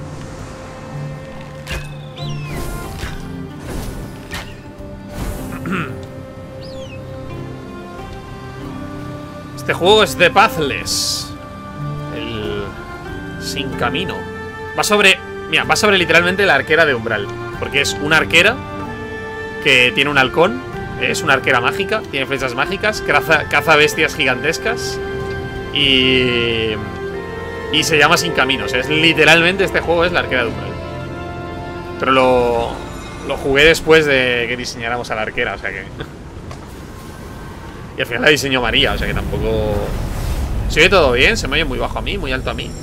Este juego es de puzzles. El... Sin camino. Va sobre... Mira, va sobre literalmente la arquera de Umbral. Porque es una arquera que tiene un halcón. Es una arquera mágica, tiene flechas mágicas, caza, caza bestias gigantescas. Y... Y se llama Sin Caminos. Es literalmente, este juego es la arquera de Umbral. Pero lo... Lo jugué después de que diseñáramos a la arquera, o sea que... Y al final la diseñó María, o sea que tampoco... ¿Se oye todo bien? Se me oye muy bajo a mí, muy alto a mí.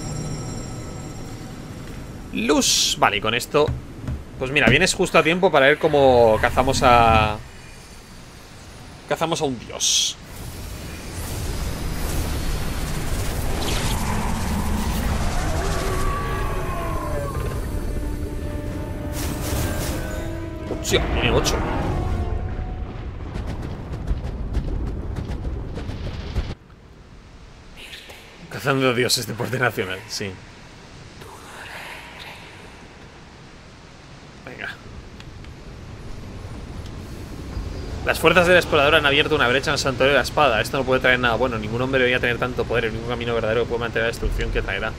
Luz. Vale, y con esto... Pues mira, vienes justo a tiempo para ver cómo cazamos a... Cazamos a un dios. Hostia, tiene ocho. Cazando dioses, deporte nacional, sí. Venga. Las fuerzas del explorador han abierto una brecha en el santuario de la espada. Esto no puede traer nada bueno. Ningún hombre debería tener tanto poder. El único camino verdadero que puede mantener la destrucción que traerá.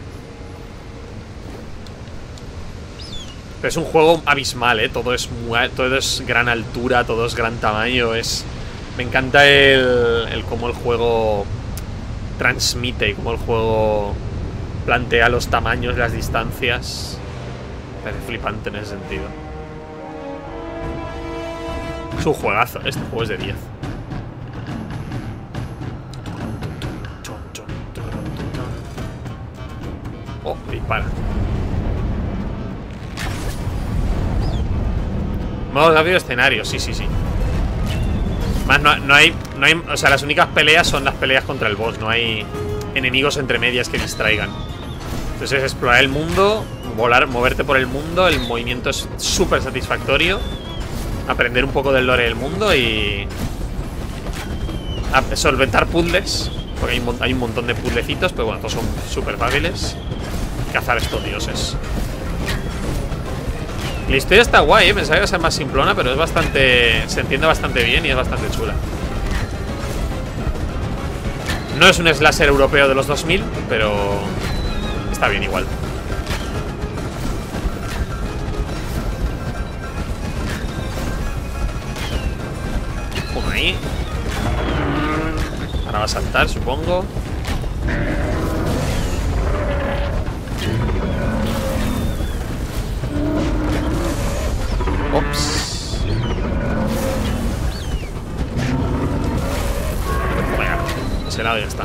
Pero es un juego abismal, ¿eh? Todo es, muy, todo es gran altura, todo es gran tamaño. Es... Me encanta el, el cómo el juego transmite y cómo el juego plantea los tamaños, las distancias. Me parece flipante en ese sentido. Es un juegazo, este juego es de diez. Oh, dispara. Modo rápido escenario, sí, sí, sí. Más no, no hay, no hay... O sea, las únicas peleas son las peleas contra el boss. No hay enemigos entre medias que distraigan. Entonces es explorar el mundo, volar, moverte por el mundo. El movimiento es súper satisfactorio. Aprender un poco del lore del mundo y... A solventar puzzles. Porque hay un, hay un montón de puzzlecitos, pero bueno, todos son súper fáciles. Cazar estos dioses. La historia está guay, ¿eh? Pensaba que iba a ser más simplona, pero es bastante... Se entiende bastante bien y es bastante chula. No es un slasher europeo de los dos mil, pero... Está bien igual. Uno ahí. Ahora va a saltar, supongo. Ops. Vaya, ese lado ya está.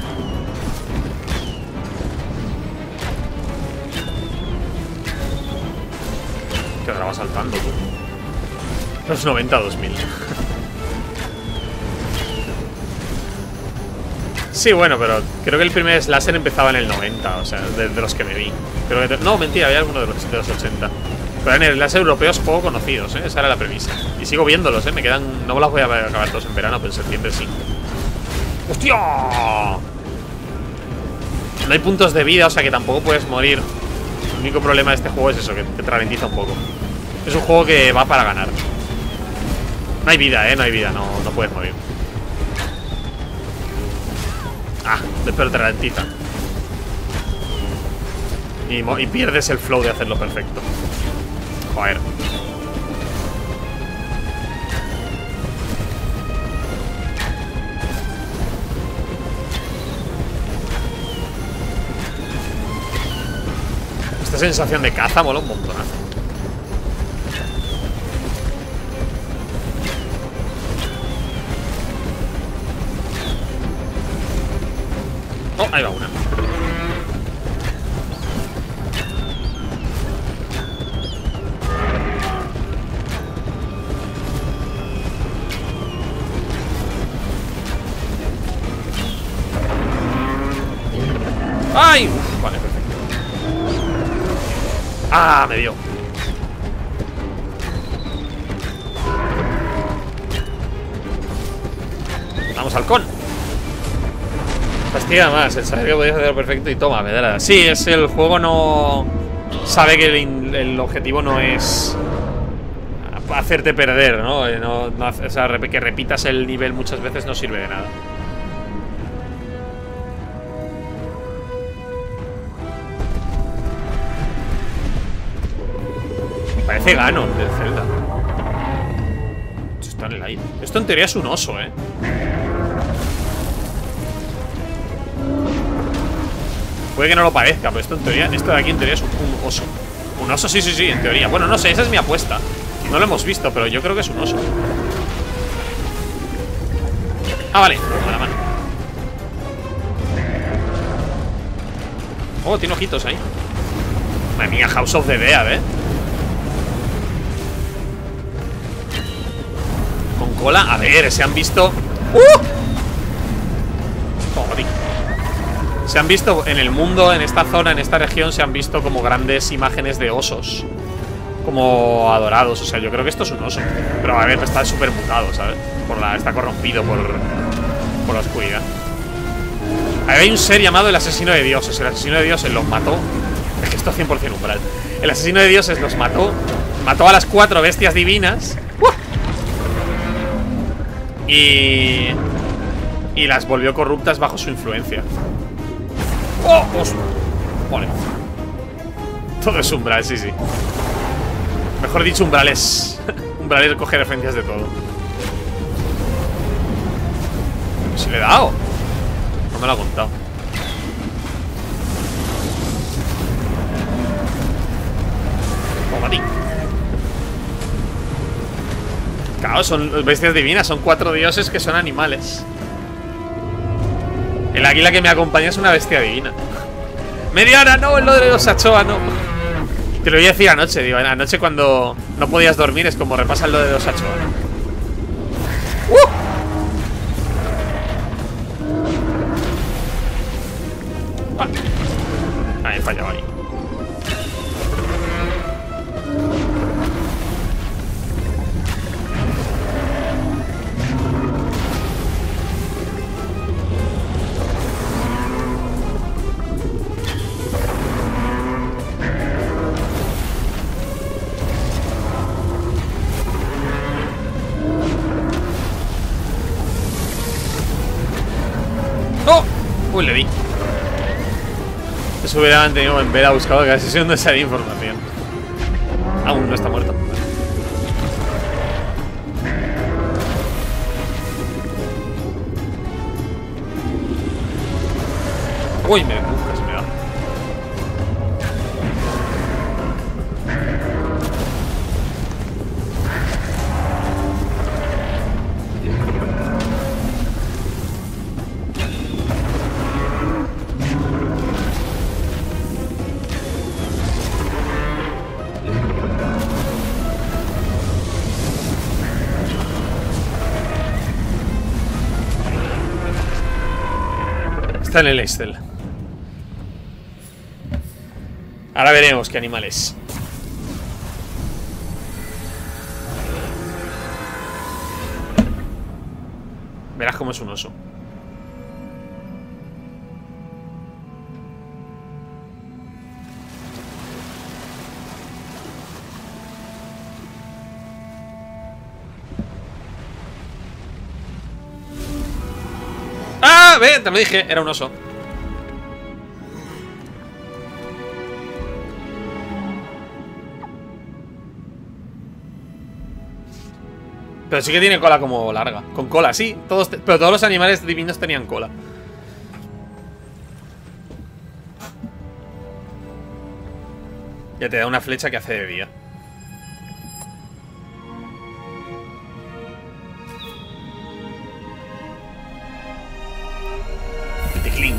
Que ahora va saltando, tú. Los noventa a dos mil. Sí, bueno, pero creo que el primer slasher empezaba en el noventa, o sea, de, de los que me vi. Creo que, no, mentira, había alguno de los, de los ochenta. Pero en slasher europeos poco conocidos, ¿eh? Esa era la premisa. Y sigo viéndolos, ¿eh? Me quedan... No me los voy a acabar todos en verano, pero en septiembre sí. ¡Hostia! No hay puntos de vida, o sea que tampoco puedes morir. El único problema de este juego es eso, que te ralentiza un poco. Es un juego que va para ganar. No hay vida, ¿eh? No hay vida, no, no puedes morir. Ah, pero te ralentiza. Y, y pierdes el flow de hacerlo perfecto. Joder. Esta sensación de caza mola un montón, ¿eh? Oh, ahí va una. ¡Ay! Uf, vale, perfecto. ¡Ah! Me dio. Vamos, halcón. Fastidia más el saber que podías hacerlo perfecto y toma, pedrada. Sí, es el juego no... Sabe que el, el objetivo no es hacerte perder, ¿no? no, no o sea, que repitas el nivel muchas veces no sirve de nada. Parece Ganon del Zelda. Esto está en el aire. Esto en teoría es un oso, ¿eh? Puede que no lo parezca, pero esto en teoría, esto de aquí en teoría es un, un oso. Un oso, sí, sí, sí, en teoría. Bueno, no sé, esa es mi apuesta. No lo hemos visto, pero yo creo que es un oso. Ah, vale, con la mano. Oh, tiene ojitos ahí. Madre mía, House of the Dead, ¿eh? Con cola, a ver, se han visto... ¡Uh! Joder. Se han visto en el mundo, en esta zona, en esta región, se han visto como grandes imágenes de osos. Como adorados, o sea, yo creo que esto es un oso. Pero a ver, está súper mutado, ¿sabes? Por la, está corrompido por, por la oscuridad. Hay un ser llamado el asesino de dioses. El asesino de dioses los mató. Es que esto es cien por cien umbral. El asesino de dioses los mató. Mató a las cuatro bestias divinas. ¡Uh! Y... Y las volvió corruptas bajo su influencia. ¡Oh! Os... Vale. Todo es umbral, sí, sí. Mejor dicho, umbrales. Umbrales coge referencias de todo. ¿Se le he dado? No me lo ha contado. Toma, ti. Claro, son bestias divinas. Son cuatro dioses que son animales. El águila que me acompaña es una bestia divina. Media hora, no, el lo de los Achoa, no. Te lo voy a decir anoche, digo, anoche cuando no podías dormir es como repasa lo de los Achoa. ¡Uh! Ah, he fallado ahí. Uy, le di. Eso hubiera mantenido en vela buscado que la sesión no salía información. Aún no está muerto. Uy, me buscas, me da. está en el Excel. Ahora veremos qué animal es. Verás cómo es un oso. ¡Ah! Ve, te lo dije, era un oso. Pero sí que tiene cola como larga. Con cola, sí. Todos pero todos los animales divinos tenían cola. Ya te da una flecha que hace de día. Ticlín.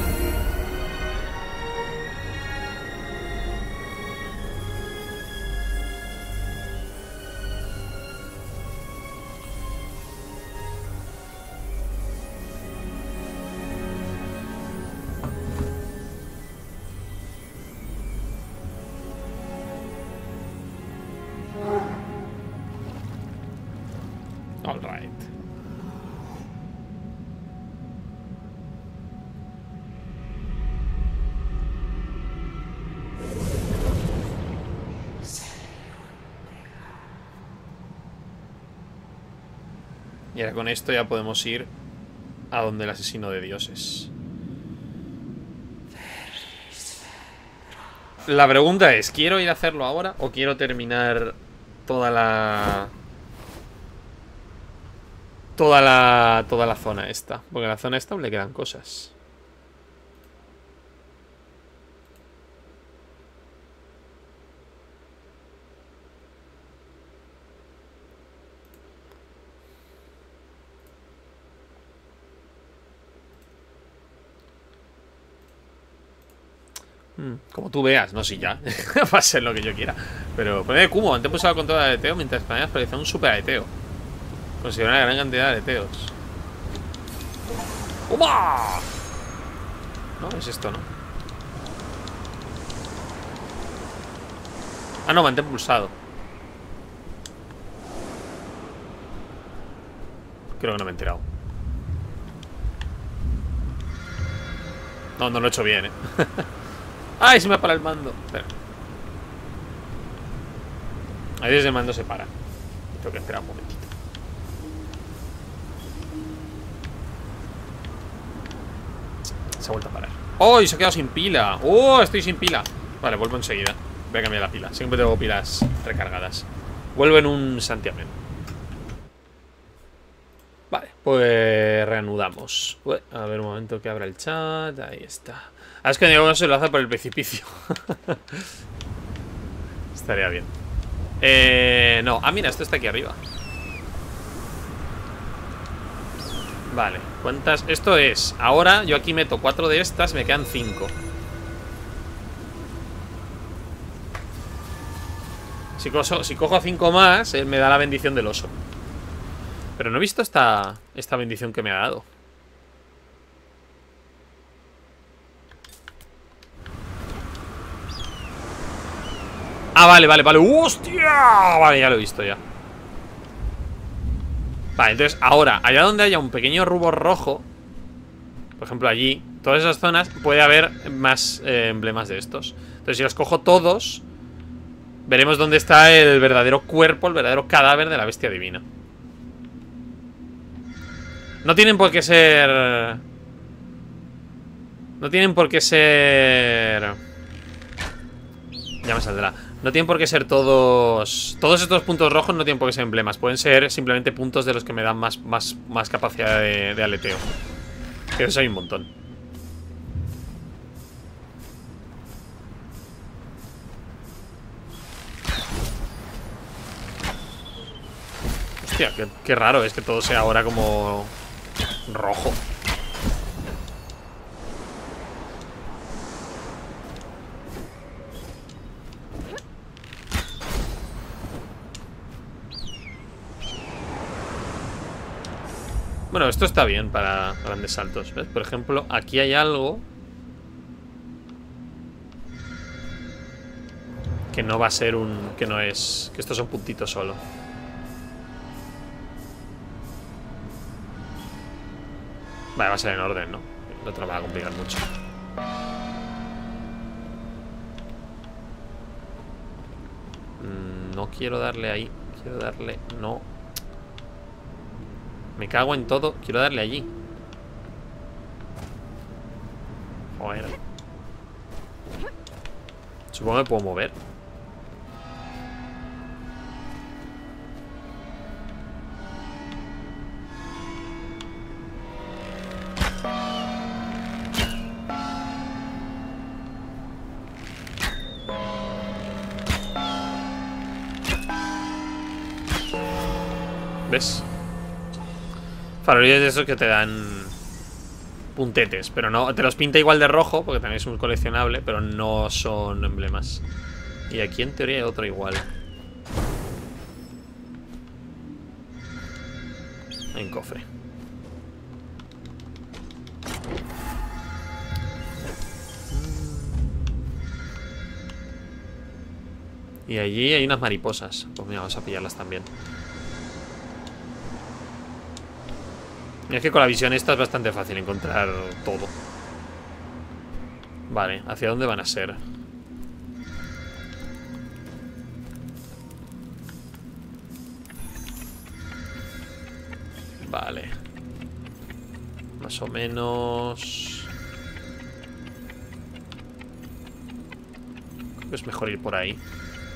All right. Y ahora con esto ya podemos ir a donde el asesino de dioses. La pregunta es, ¿quiero ir a hacerlo ahora o quiero terminar toda la... Toda la... Toda la zona esta? Porque a la zona esta le quedan cosas. Como tú veas, no sé ya. Va a ser lo que yo quiera. Pero pone de Kumo, antes pulsado con todo el aleteo mientras planeas realizar un super aleteo. Considera una gran cantidad de aleteos. ¡Uma! No, es esto, ¿no? Ah, no, mantén pulsado. Creo que no me he enterado. No, no lo he hecho bien, eh. ¡Ay! Se me ha parado el mando. Espera. A veces el mando se para. Tengo que esperar un momentito. Se ha vuelto a parar. ¡Oh! Y se ha quedado sin pila. ¡Oh! Estoy sin pila. Vale, vuelvo enseguida. Voy a cambiar la pila. Siempre tengo pilas recargadas. Vuelvo en un santiamén. Vale, pues reanudamos. Ué, a ver un momento que abra el chat. Ahí está. Ah, es que Diego se lo hace por el precipicio. Estaría bien. Eh, no, ah, mira, esto está aquí arriba. Vale, ¿cuántas? Esto es, ahora yo aquí meto cuatro de estas, me quedan cinco. Si cojo, si cojo cinco más, él me da la bendición del oso. Pero no he visto esta, esta bendición que me ha dado. Ah, vale, vale, vale. ¡Hostia! Vale, ya lo he visto ya. Vale, entonces ahora, allá donde haya un pequeño rubor rojo, por ejemplo allí, todas esas zonas, puede haber más eh, emblemas de estos. Entonces si los cojo todos, veremos dónde está el verdadero cuerpo, el verdadero cadáver de la bestia divina. No tienen por qué ser... No tienen por qué ser... Ya me saldrá. No tienen por qué ser todos... Todos estos puntos rojos no tienen por qué ser emblemas. Pueden ser simplemente puntos de los que me dan más, más, más capacidad de, de aleteo. Que eso hay un montón. Hostia, qué, qué raro es que todo sea ahora como... rojo. Bueno, esto está bien para grandes saltos, ¿ves? Por ejemplo, aquí hay algo que no va a ser un... que no es... que estos son puntitos solo. Vale, va a ser en orden, ¿no? El otro va a complicar mucho. Mm, no quiero darle ahí. Quiero darle... no. Me cago en todo. Quiero darle allí. Joder. Supongo que me puedo mover. ¿Ves? Farolillos de esos que te dan puntetes, pero no, te los pinta igual de rojo, porque también es un coleccionable, pero no son emblemas. Y aquí en teoría hay otro igual. Hay un cofre. Y allí hay unas mariposas. Pues mira, vamos a pillarlas también. Es que con la visión esta es bastante fácil encontrar todo. Vale, ¿hacia dónde van a ser? Vale. Más o menos... creo que es mejor ir por ahí.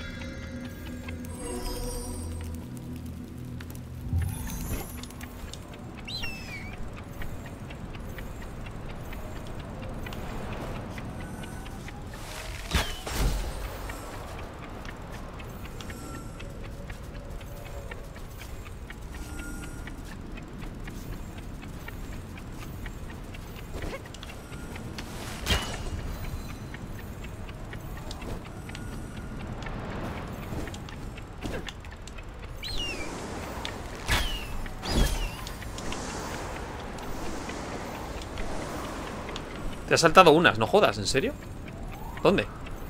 Te has saltado unas, no jodas, ¿en serio? ¿Dónde?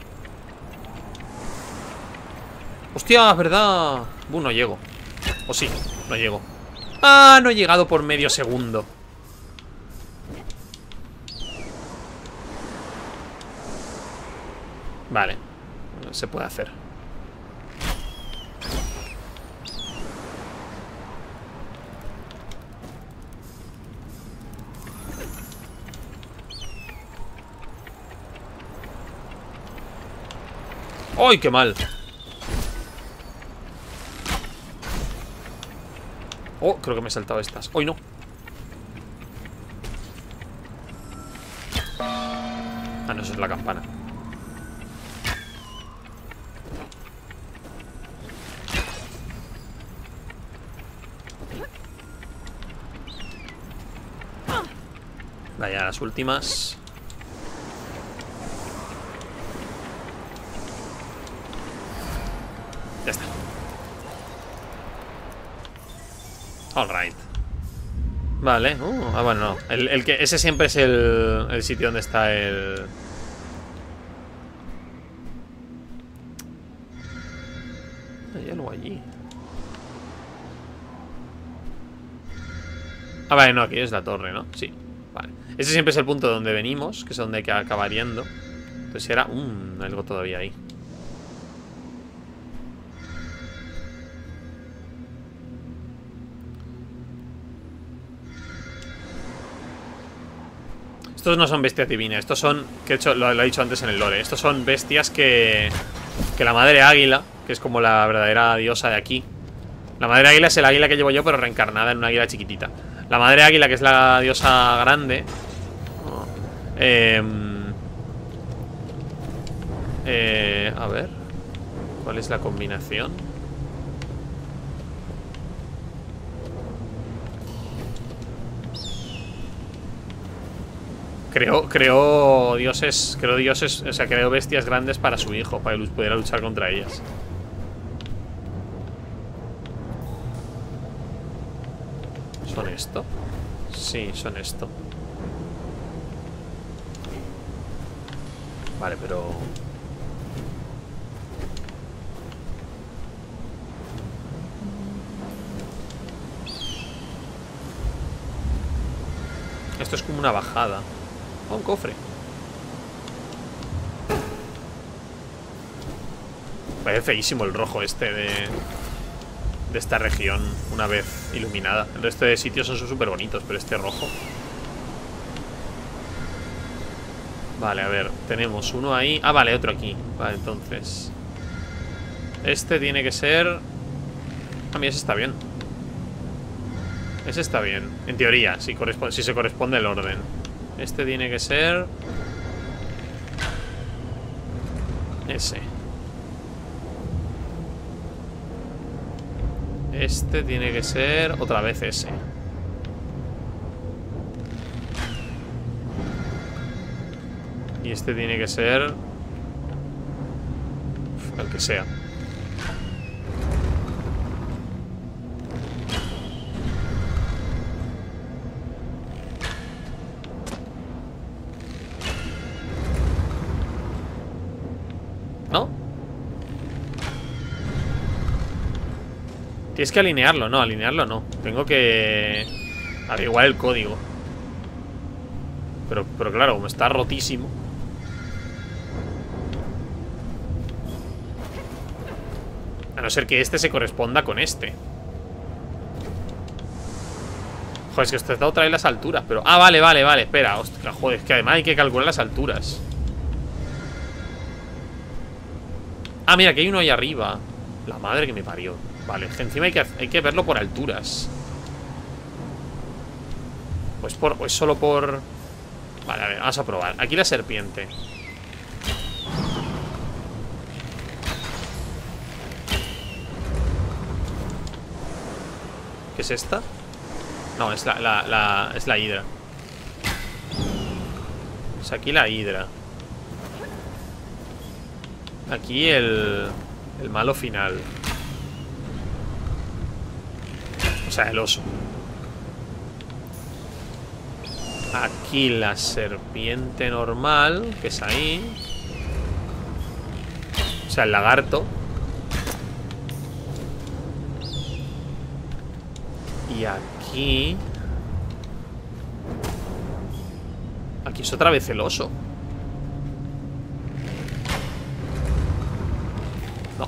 ¡Hostia, es verdad! Uh, no llego. O sí, no llego. ¡Ah! No he llegado por medio segundo. Vale. Se puede hacer. ¡Ay, qué mal! Oh, creo que me he saltado estas. ¡Hoy no! Ah, no, eso es la campana. Vaya, las últimas. Ya está. Alright. Vale. Uh, ah, bueno, no. El, el que, ese siempre es el, el sitio donde está el... Hay algo allí. Ah, vale, no, aquí es la torre, ¿no? Sí, vale. Ese siempre es el punto donde venimos, que es donde hay que acabar yendo. Entonces era... Mmm, algo todavía ahí. Estos no son bestias divinas, estos son, que he hecho, lo, lo he dicho antes en el lore, estos son bestias que, que la madre águila, que es como la verdadera diosa de aquí. La madre águila es el águila que llevo yo, pero reencarnada en una águila chiquitita. La madre águila, que es la diosa grande, eh, eh, a ver, ¿cuál es la combinación? Creó, creó dioses, creó dioses, o sea, creó bestias grandes para su hijo, para que pudiera luchar contra ellas. ¿Son esto? Sí, son esto. Vale, pero... Esto es como una bajada. Oh, un cofre. Parece feísimo el rojo este de... de esta región, una vez iluminada. El resto de sitios son súper bonitos, pero este rojo... Vale, a ver, tenemos uno ahí. Ah, vale, otro aquí. Vale, entonces este tiene que ser... A mí ese está bien. Ese está bien, en teoría, si, corresponde, si se corresponde el orden. Este tiene que ser... Ese. Este tiene que ser otra vez ese. Y este tiene que ser... Uf, el que sea. ¿No? Tienes que alinearlo, no, alinearlo no. Tengo que averiguar el código. Pero, pero claro, como está rotísimo. A no ser que este se corresponda con este. Joder, es que esto está otra vez las alturas, pero... Ah, vale, vale, vale, espera. Hostia, joder, es que además hay que calcular las alturas. Ah, mira, que hay uno ahí arriba. La madre que me parió. Vale, es que encima hay que, hay que verlo por alturas. Pues por... Pues solo por... Vale, a ver, vamos a probar. Aquí la serpiente. ¿Qué es esta? No, es la, la, la, es la hidra. Es aquí la hidra. Aquí el... El malo final. O sea, el oso. Aquí la serpiente normal, que es ahí. O sea, el lagarto. Y aquí... Aquí es otra vez el oso. No.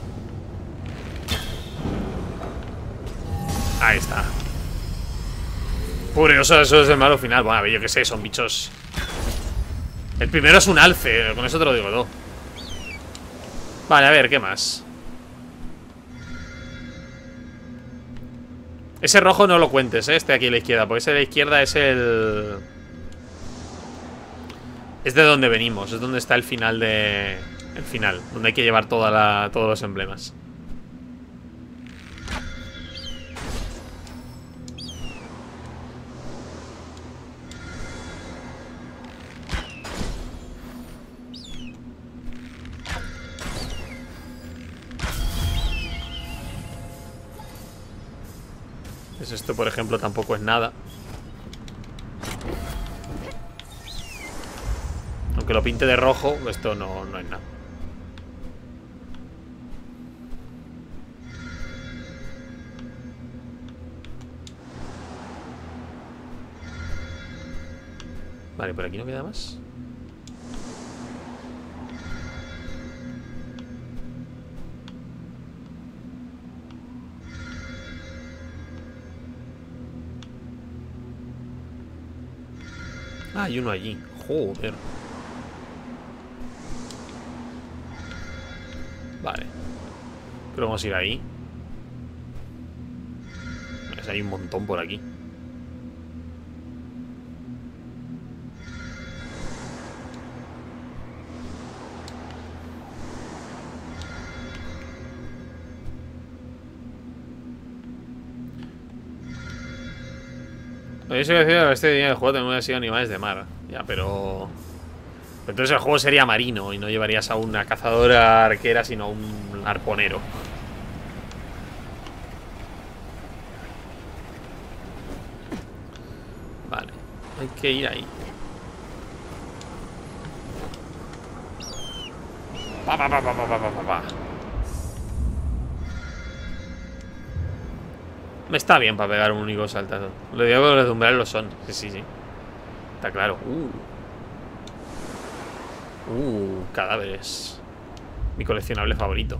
Ahí está. Pobre oso, eso es el malo final. Bueno, a ver, yo qué sé, son bichos. El primero es un alce, con eso te lo digo todo. Vale, a ver, ¿qué más? Ese rojo no lo cuentes, ¿eh? Este aquí a la izquierda, porque ese de la izquierda es el... Es de donde venimos, es donde está el final de... El final, donde hay que llevar toda la... todos los emblemas. Pues esto, por ejemplo, tampoco es nada. Aunque lo pinte de rojo, esto no, no es nada. Vale, por aquí no queda más. Ah, hay uno allí. Joder. Vale. Pero vamos a ir ahí. Pues hay un montón por aquí. Yo soy que este día del juego también hubiera sido animales de mar. Ya, pero... Entonces el juego sería marino y no llevarías a una cazadora arquera, sino a un arponero. Vale. Hay que ir ahí. Pa, pa, pa, pa, pa, pa, pa, pa. Me está bien para pegar un único saltazo. Lo digo que los de umbrales lo son. Sí, sí, sí. Está claro. Uh. Uh, cadáveres. Mi coleccionable favorito.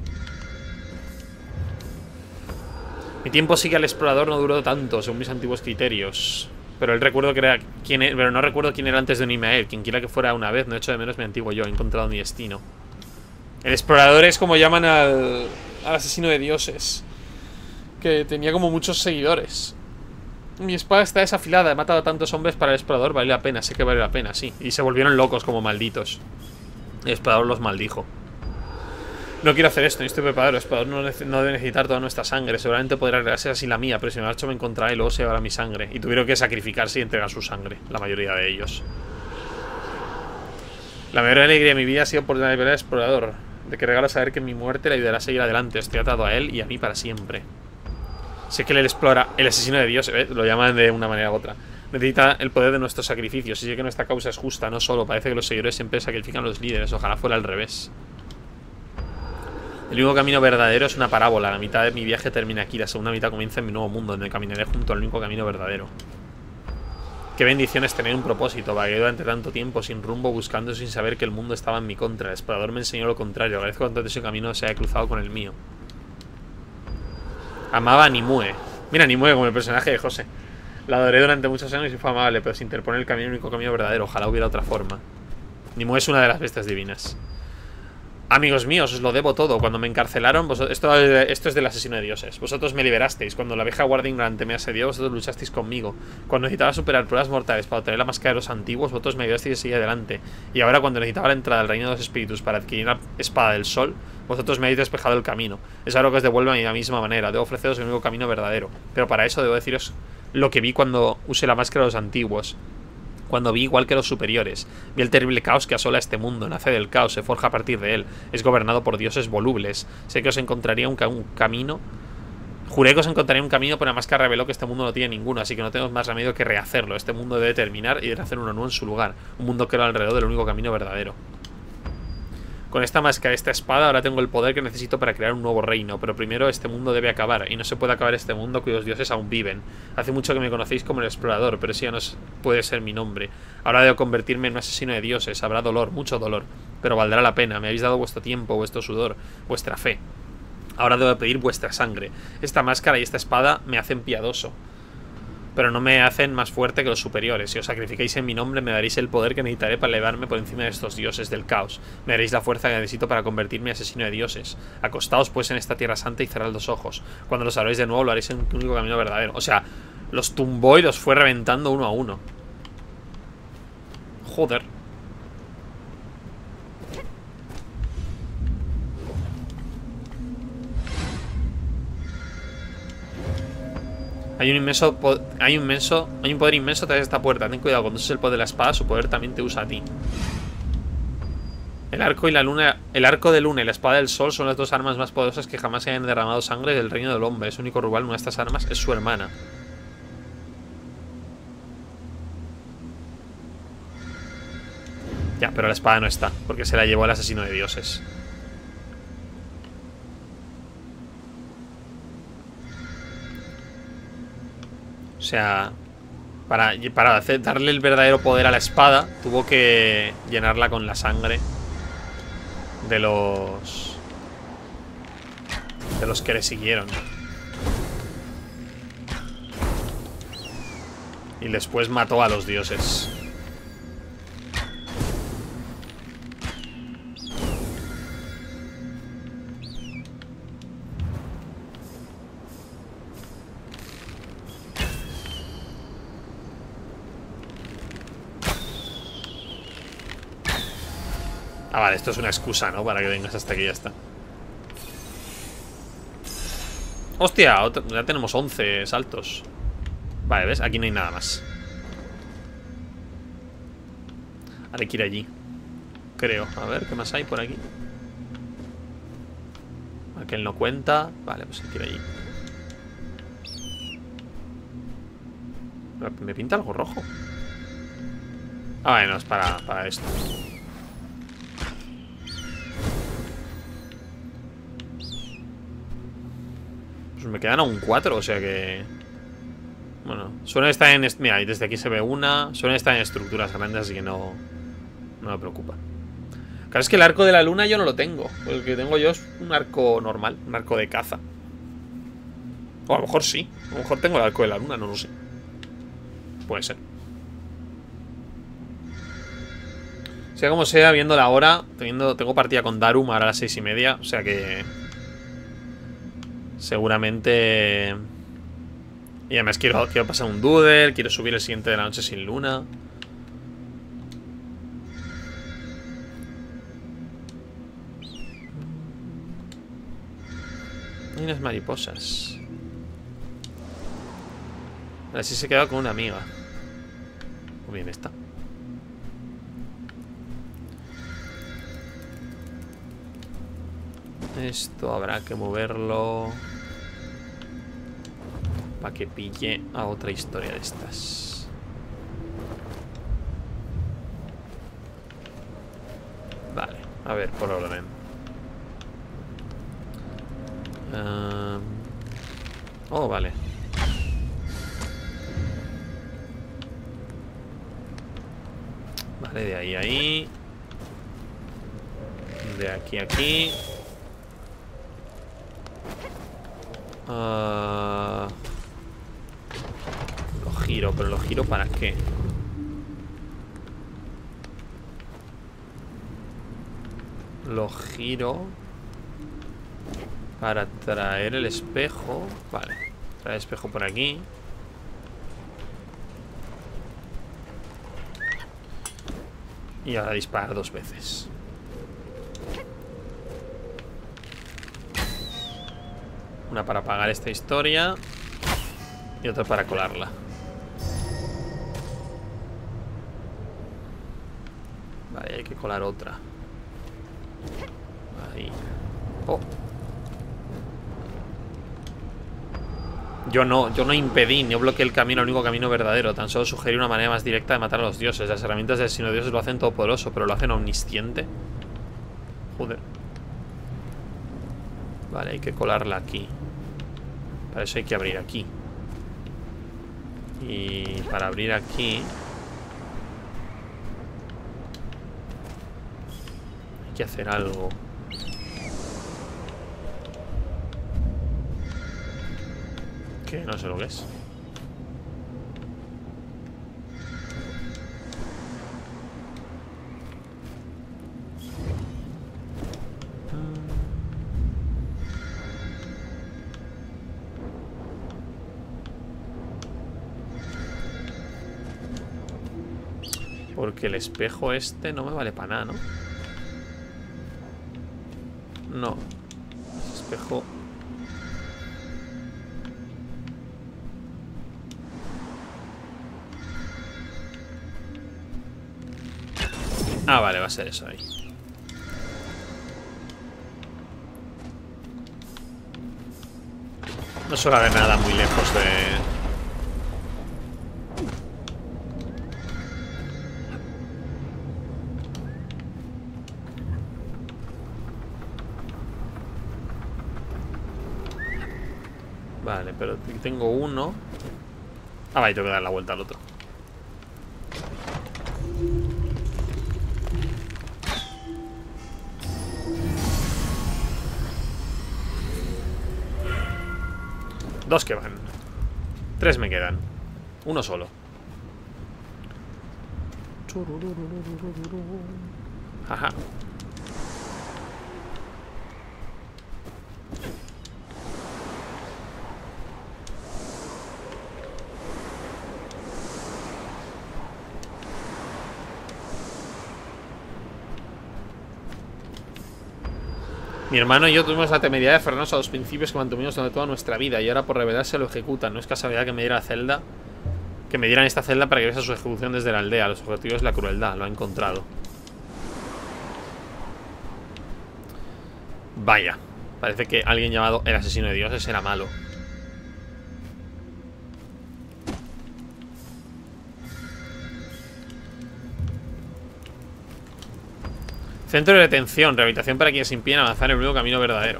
Mi tiempo sigue al explorador no duró tanto, según mis antiguos criterios. Pero él recuerdo que era quién era, pero no recuerdo quién era antes de unirme a él. Quien quiera que fuera una vez, no he hecho de menos mi antiguo yo. He encontrado mi destino. El explorador es como llaman al, al asesino de dioses, que tenía como muchos seguidores. Mi espada está desafilada. He matado a tantos hombres para el explorador. Vale la pena, sé que vale la pena, sí. Y se volvieron locos como malditos. El explorador los maldijo. No quiero hacer esto, ni estoy preparado. El explorador no, no debe necesitar toda nuestra sangre. Seguramente podrá arreglarse así la mía, pero si me marcho me encontrará y luego se llevará mi sangre. Y tuvieron que sacrificarse y entregar su sangre, la mayoría de ellos. La mayor alegría de mi vida ha sido por la libertad del explorador. De que regalo saber que mi muerte le ayudará a seguir adelante. Estoy atado a él y a mí para siempre. Sé que él explora, el asesino de Dios, ¿eh? Lo llaman de una manera u otra. Necesita el poder de nuestros sacrificios. Y sé que nuestra causa es justa, no solo. Parece que los seguidores siempre sacrifican a los líderes. Ojalá fuera al revés. El único camino verdadero es una parábola. La mitad de mi viaje termina aquí. La segunda mitad comienza en mi nuevo mundo, donde caminaré junto al único camino verdadero. Qué bendición es tener un propósito. Vagué durante tanto tiempo sin rumbo, buscando sin saber que el mundo estaba en mi contra. El explorador me enseñó lo contrario. Agradezco tanto que ese camino se haya cruzado con el mío. Amaba a Nimue. Mira, Nimue como el personaje de José. La adoré durante muchos años y fue amable, pero se interpone el camino, el único camino verdadero. Ojalá hubiera otra forma. Nimue es una de las bestias divinas. Amigos míos, os lo debo todo. Cuando me encarcelaron, vosotros, esto, esto es del asesino de dioses. Vosotros me liberasteis. Cuando la vieja guardia ignorante me asedió, vosotros luchasteis conmigo. Cuando necesitaba superar pruebas mortales para obtener la máscara de los antiguos, vosotros me ayudasteis a seguir adelante. Y ahora, cuando necesitaba la entrada al reino de los espíritus para adquirir la espada del sol, vosotros me habéis despejado el camino. Es algo que os devuelve de la misma manera. Debo ofreceros el único camino verdadero. Pero para eso debo deciros lo que vi cuando usé la máscara de los antiguos. Cuando vi igual que los superiores. Vi el terrible caos que asola este mundo. Nace del caos, se forja a partir de él. Es gobernado por dioses volubles. Sé que os encontraría un, ca un camino. Juré que os encontraría un camino, pero la máscara reveló que este mundo no tiene ninguno. Así que no tenemos más remedio que rehacerlo. Este mundo debe terminar y debe hacer uno nuevo en su lugar. Un mundo que era alrededor del único camino verdadero. Con esta máscara, esta espada, ahora tengo el poder que necesito para crear un nuevo reino. Pero primero este mundo debe acabar. Y no se puede acabar este mundo cuyos dioses aún viven. Hace mucho que me conocéis como el explorador, pero ese ya no puede ser mi nombre. Ahora debo convertirme en un asesino de dioses. Habrá dolor, mucho dolor. Pero valdrá la pena. Me habéis dado vuestro tiempo, vuestro sudor, vuestra fe. Ahora debo pedir vuestra sangre. Esta máscara y esta espada me hacen piadoso, pero no me hacen más fuerte que los superiores. Si os sacrificáis en mi nombre, me daréis el poder que necesitaré para elevarme por encima de estos dioses del caos. Me daréis la fuerza que necesito para convertirme en asesino de dioses. Acostaos pues en esta tierra santa y cerrad los ojos. Cuando los habréis de nuevo, lo haréis en un único camino verdadero. O sea, los tumbó y los fue reventando uno a uno. Joder. Hay un inmenso hay un inmenso hay un poder inmenso tras esta puerta. Ten cuidado, cuando uses el poder de la espada, su poder también te usa a ti. El arco y la luna, el arco de luna y la espada del sol son las dos armas más poderosas que jamás se hayan derramado sangre del reino del hombre. Es único rival, una de estas armas es su hermana. Ya, pero la espada no está, porque se la llevó el asesino de dioses. O sea, para, para hacer, darle el verdadero poder a la espada, tuvo que llenarla con la sangre de los de los que le siguieron. Y después mató a los dioses. Ah, vale, esto es una excusa, ¿no? Para que vengas hasta aquí y ya está. Hostia, otro, ya tenemos once saltos. Vale, ¿ves? Aquí no hay nada más. Ahora hay que ir allí, creo. A ver, ¿qué más hay por aquí? Aquel no cuenta. Vale, pues hay que ir allí. Me pinta algo rojo. Ah, bueno, es para, para esto. Pues me quedan aún cuatro, o sea que... Bueno, suelen estar en... Mira, desde aquí se ve una. Suelen estar en estructuras grandes, así que no... No me preocupa. Claro, es que el arco de la luna yo no lo tengo. El que tengo yo es un arco normal, un arco de caza. O a lo mejor sí. A lo mejor tengo el arco de la luna, no lo sé. Puede ser. Sea como sea, viendo la hora, teniendo, tengo partida con Darum ahora a las seis y media. O sea que... Seguramente... Y además quiero, quiero pasar un doodle. Quiero subir el siguiente de la noche sin luna. Hay unas mariposas. Así se queda con una amiga. Muy bien está. Esto habrá que moverlo para que pille a otra historia de estas. Vale, a ver, por orden. Um... Oh, vale. Vale, de ahí a ahí. De aquí a aquí. Uh... Lo giro, pero lo giro ¿para qué? Lo giro para traer el espejo. Vale, traer el espejo por aquí. Y ahora disparar dos veces. Una para apagar esta historia y otra para colarla. Vale, hay que colar otra. Ahí. Oh. Yo no, yo no impedí, no bloqueé el camino, el único camino verdadero. Tan solo sugerí una manera más directa de matar a los dioses. Las herramientas del Sino Dioses lo hacen todopoderoso, pero lo hacen omnisciente. Joder. Vale, hay que colarla aquí. Para eso hay que abrir aquí. Y para abrir aquí hay que hacer algo. Que no sé lo que es. Porque el espejo este no me vale para nada, ¿no? No. Ese espejo... Ah, vale, va a ser eso ahí. No suele haber nada muy lejos de... Vale, pero tengo uno. Ah, vale, tengo que dar la vuelta al otro. Dos que van. Tres me quedan. Uno solo. Ajá. Mi hermano y yo tuvimos la temeridad de aferrarnos a los principios que mantuvimos durante toda nuestra vida y ahora por rebelarse lo ejecutan. No es casualidad que me diera celda, que me dieran esta celda para que viese su ejecución desde la aldea. Los objetivos es la crueldad, lo ha encontrado. Vaya, parece que alguien llamado el asesino de dioses era malo. Centro de detención, rehabilitación para quienes impiden avanzar en el único camino verdadero.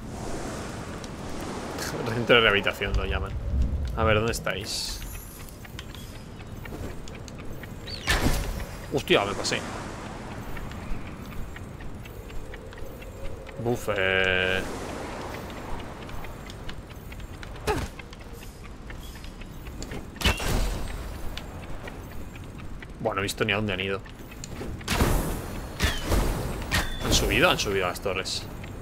Centro de rehabilitación lo llaman. A ver, ¿dónde estáis? Hostia, me pasé. Buf, eh... Bueno, no he visto ni a dónde han ido. ¿Han subido? Han subido a las torres.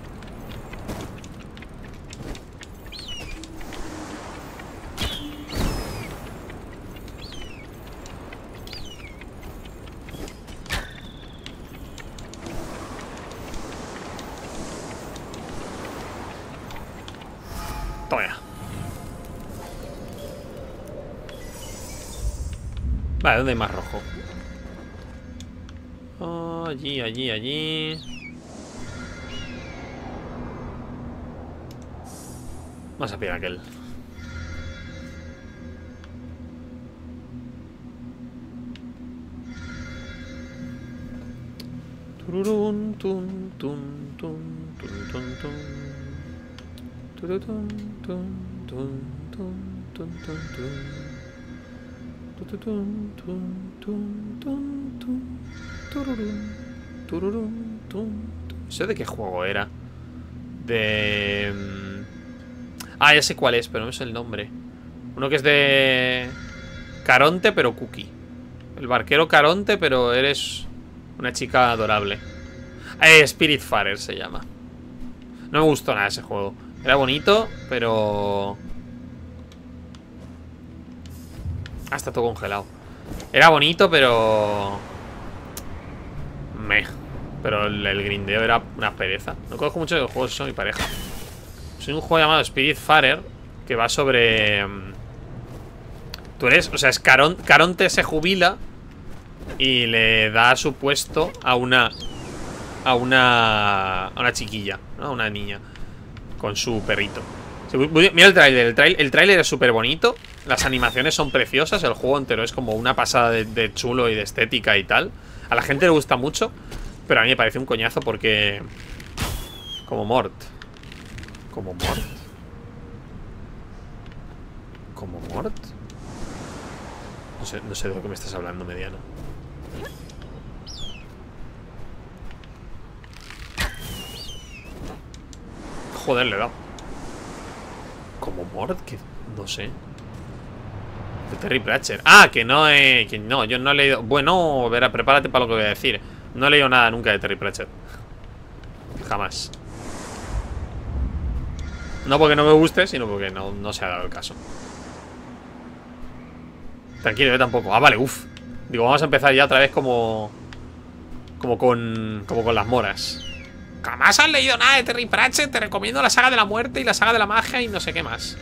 Toma ya. Vale, ¿dónde hay más rojo? Oh, allí, allí, allí. Vamos a pillar aquel. Tururun, tun, tun, tun, tun, tun, tun. Tururun, tun, tun, tun, tun, tun, tun. ¿Eso de qué juego era? De... Ah, ya sé cuál es, pero no sé el nombre. Uno que es de... Caronte, pero cookie. El barquero Caronte, pero eres una chica adorable. Eh, Spiritfarer se llama. No me gustó nada ese juego. Era bonito, pero... Ah, está todo congelado. Era bonito, pero... Meh. Pero el, el grindeo era una pereza. No conozco mucho de los juegos, son mi pareja. Soy un juego llamado Spiritfarer, que va sobre... Tú eres... O sea, es Caron, Caronte se jubila y le da su puesto a una... A una... A una chiquilla, ¿no? A una niña. Con su perrito. Mira el tráiler, el tráiler el tráiler es súper bonito. Las animaciones son preciosas. El juego entero es como una pasada de, de chulo y de estética y tal. A la gente le gusta mucho, pero a mí me parece un coñazo porque... Como Mort. Como Mort. Como Mort. No sé, no sé de lo que me estás hablando, mediano. Joder, le he dado. Como Mort, que no sé. De Terry Pratchett. Ah, que no he... Que no, yo no he leído... Bueno, verá, prepárate para lo que voy a decir. No he leído nada nunca de Terry Pratchett. Jamás. No porque no me guste, sino porque no, no se ha dado el caso. Tranquilo, yo tampoco. Ah, vale, uff. Digo, vamos a empezar ya otra vez como... Como con... Como con las moras. Jamás has leído nada de Terry Pratchett. Te recomiendo la saga de la muerte y la saga de la magia y no sé qué más.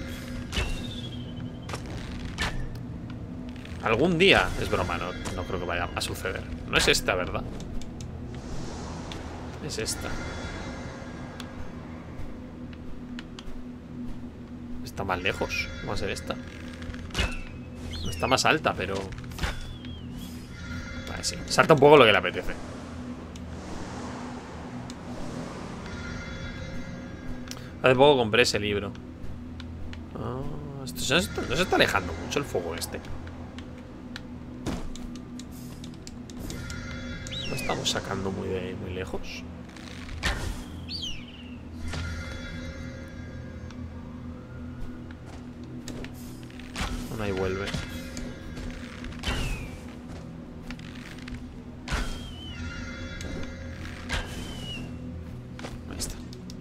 Algún día. Es broma, no, no creo que vaya a suceder. No es esta, ¿verdad? Es esta. Está más lejos. ¿Cómo va a ser esta? Está más alta, pero... Vale, sí. Salta un poco lo que le apetece. Hace poco compré ese libro. Oh, esto, no, se, no se está alejando mucho el fuego este. Lo estamos sacando muy, de, muy lejos. Bueno, ahí vuelve. Ahí está.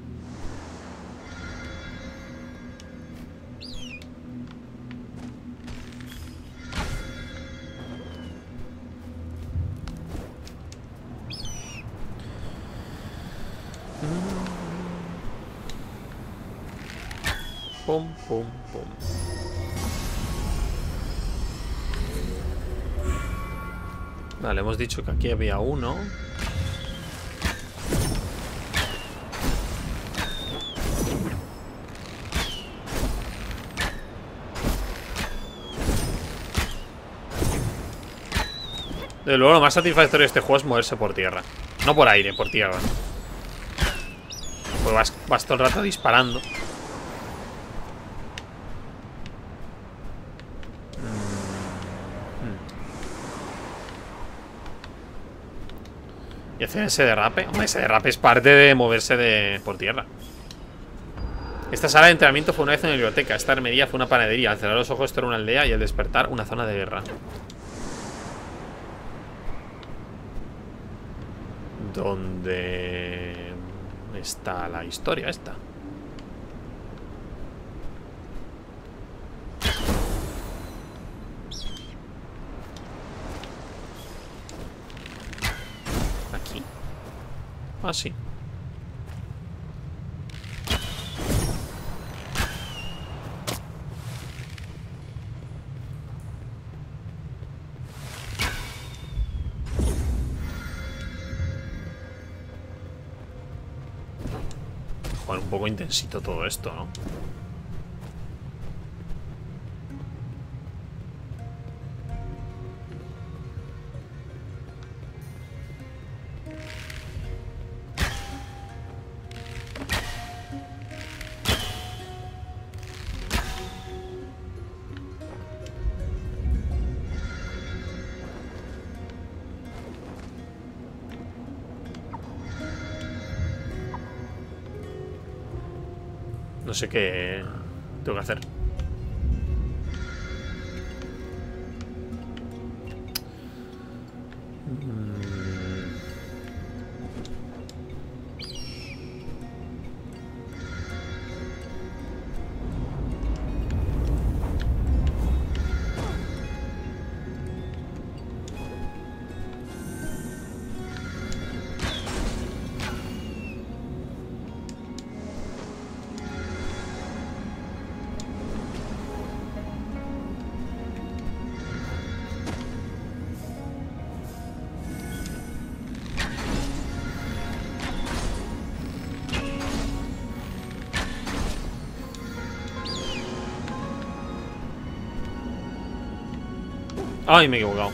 Pum, pum, pum. Vale, hemos dicho que aquí había uno. De luego, lo más satisfactorio de este juego es moverse por tierra. No por aire, por tierra. Pues vas, vas todo el rato disparando. Y hacer ese derrape. Hombre, ese derrape es parte de moverse de por tierra. Esta sala de entrenamiento fue una vez una biblioteca. Esta armería fue una panadería. Al cerrar los ojos esto era una aldea y al despertar una zona de guerra. ¿Dónde está la historia esta? Aquí. Ah, sí. Joder, un poco intensito todo esto, ¿no? No sé qué tengo que hacer. Ay, me he equivocado.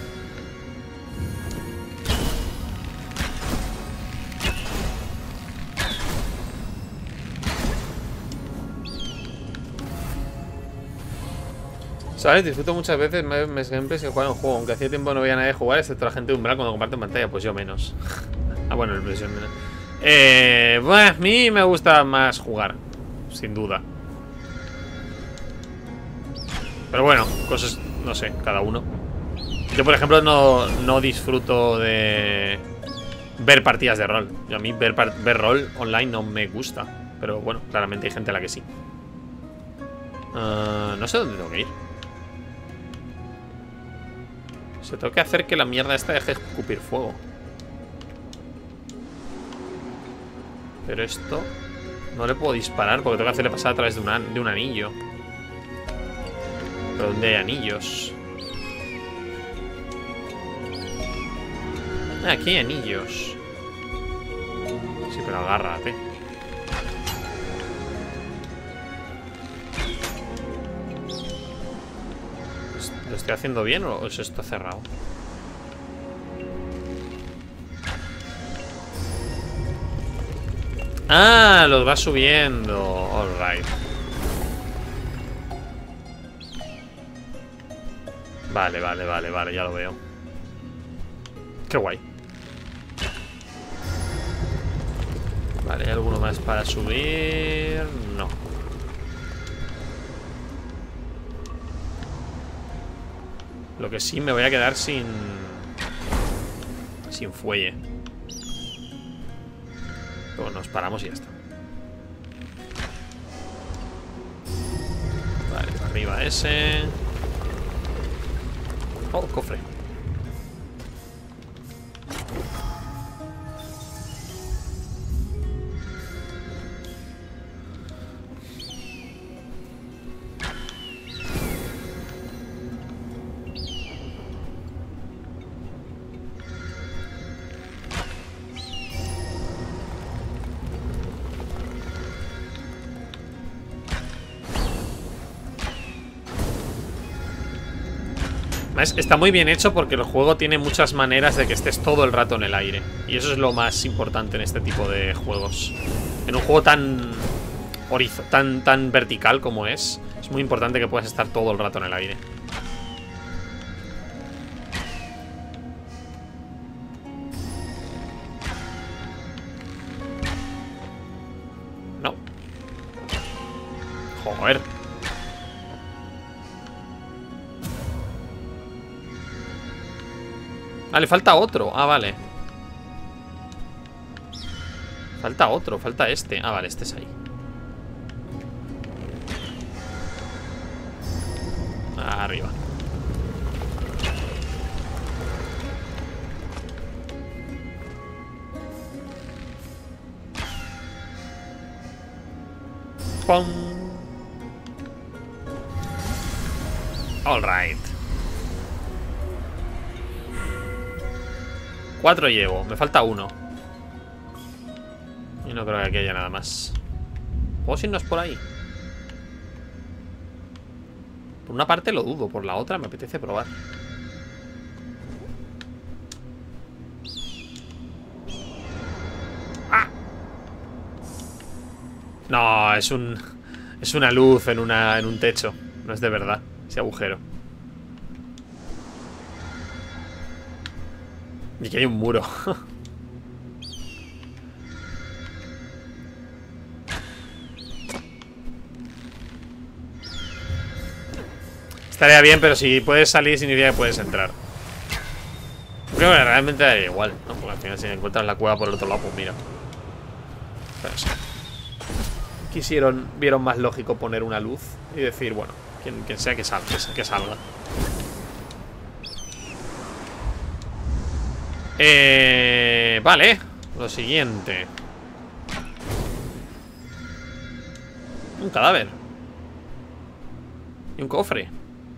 ¿Sabes? Disfruto muchas veces mis gameplays que juegan un juego. Aunque hacía tiempo no veía a nadie jugar, excepto la gente de Umbral cuando comparten pantalla. Pues yo menos. Ah, bueno, el presión menos. Eh, bueno, a mí me gusta más jugar. Sin duda. Pero bueno, cosas, no sé, cada uno. Yo, por ejemplo, no, no disfruto de ver partidas de rol. Yo, a mí ver, ver rol online no me gusta. Pero bueno, claramente hay gente a la que sí. uh, No sé dónde tengo que ir. Se tengo que hacer que la mierda esta deje de escupir fuego. Pero esto no le puedo disparar porque tengo que hacerle pasar a través de, una, de un anillo. ¿Pero dónde hay anillos? Ah, aquí hay anillos. Sí, pero agárrate. ¿Lo estoy haciendo bien o es esto cerrado? Ah, los va subiendo. Alright. Vale, vale, vale, vale, ya lo veo. Qué guay. Vale, ¿hay alguno más para subir? No. Lo que sí, me voy a quedar sin... Sin fuelle. Luego nos paramos y ya está. Vale, para arriba ese. Oh, cofre. ¿Ves? Está muy bien hecho porque el juego tiene muchas maneras de que estés todo el rato en el aire. Y eso es lo más importante en este tipo de juegos. En un juego tan horizo, tan, tan vertical como es, es muy importante que puedas estar todo el rato en el aire. No. Joder. Ah, le falta otro. Ah, vale. Falta otro, falta este. Ah, vale, este es ahí. Arriba. ¡Pum! All right. Cuatro llevo, me falta uno. Y no creo que aquí haya nada más. ¿Podemos irnos por ahí? Por una parte lo dudo, por la otra me apetece probar. ¡Ah! No, es un... Es una luz en, una, en un techo. No es de verdad, ese agujero. Y que hay un muro. Estaría bien, pero si puedes salir significa que puedes entrar. Creo que realmente daría igual, ¿no? Porque al final si encuentras la cueva por el otro lado, pues mira. Pero sí. Quisieron, vieron más lógico poner una luz y decir, bueno, quien, quien sea que salga, que salga. Eh, vale, lo siguiente. Un cadáver. Y un cofre.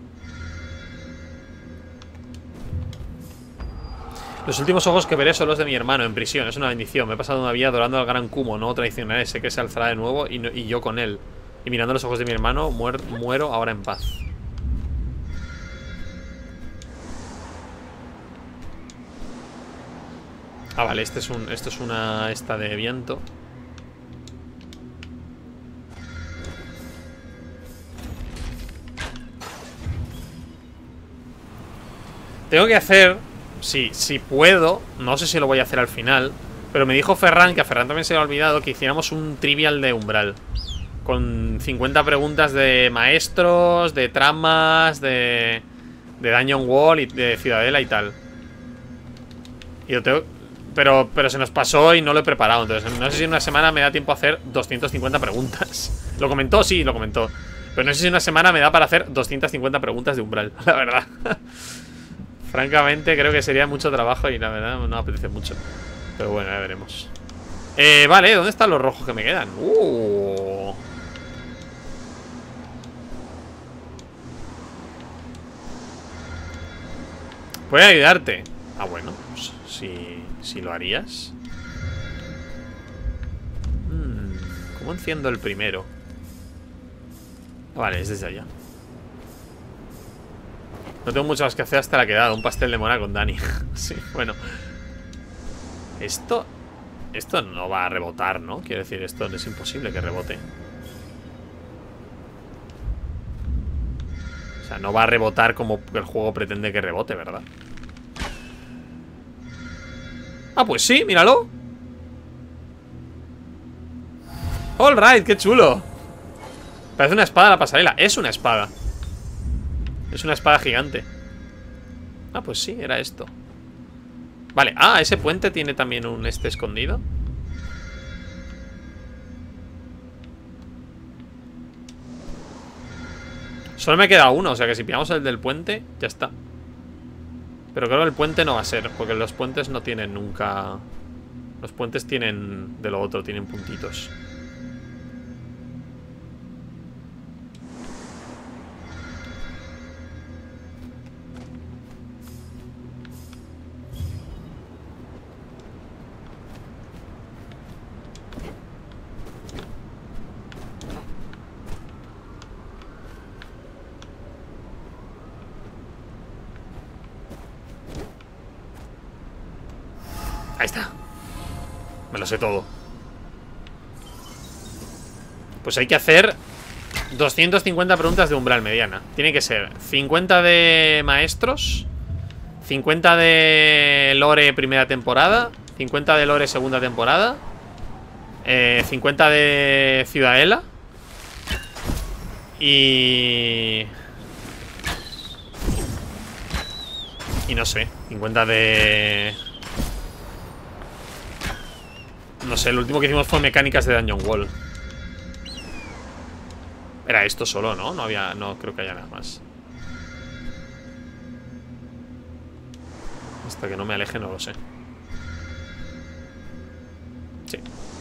Los últimos ojos que veré son los de mi hermano en prisión. Es una bendición. Me he pasado una vida adorando al gran Kumo. No traicionaré. Sé que se alzará de nuevo y, no, y yo con él. Y mirando los ojos de mi hermano muer, muero ahora en paz. Ah, vale, este es un, esto es una esta de viento. Tengo que hacer, si, si puedo, no sé si lo voy a hacer al final, pero me dijo Ferran, que a Ferran también se le ha olvidado, que hiciéramos un trivial de Umbral. Con cincuenta preguntas de maestros, de tramas, de, de Dungeon Wall y de Ciudadela y tal. Y lo tengo... Pero, pero se nos pasó y no lo he preparado. Entonces no sé si en una semana me da tiempo a hacer doscientas cincuenta preguntas. ¿Lo comentó? Sí, lo comentó. Pero no sé si en una semana me da para hacer doscientas cincuenta preguntas de Umbral, la verdad. Francamente creo que sería mucho trabajo y la verdad no me apetece mucho. Pero bueno, ya veremos. eh, Vale, ¿dónde están los rojos que me quedan? Uh. Voy a ayudarte. Ah, bueno, pues, si, si lo harías. hmm, ¿Cómo enciendo el primero? Vale, es desde allá. No tengo mucho más que hacer hasta la quedada. Un pastel de mora con Dani. Sí, bueno. Esto... Esto no va a rebotar, ¿no? Quiero decir, esto es imposible que rebote. O sea, no va a rebotar como el juego pretende que rebote, ¿verdad? Ah, pues sí, míralo. Alright, qué chulo. Parece una espada a la pasarela. Es una espada. Es una espada gigante. Ah, pues sí, era esto. Vale, ah, ese puente tiene también un este escondido. Solo me queda uno, o sea que si pillamos el del puente, ya está. Pero creo que el puente no va a ser, porque los puentes no tienen nunca... Los puentes tienen de lo otro, tienen puntitos. Ahí está. Me lo sé todo. Pues hay que hacer doscientas cincuenta preguntas de umbral mediana. Tiene que ser cincuenta de maestros, cincuenta de lore primera temporada, cincuenta de lore segunda temporada, eh, cincuenta de ciudadela y... Y no sé, cincuenta de... No sé, el último que hicimos fue mecánicas de Dungeon Wall. Era esto solo, ¿no? No había... No creo que haya nada más. Hasta que no me aleje no lo sé. Sí.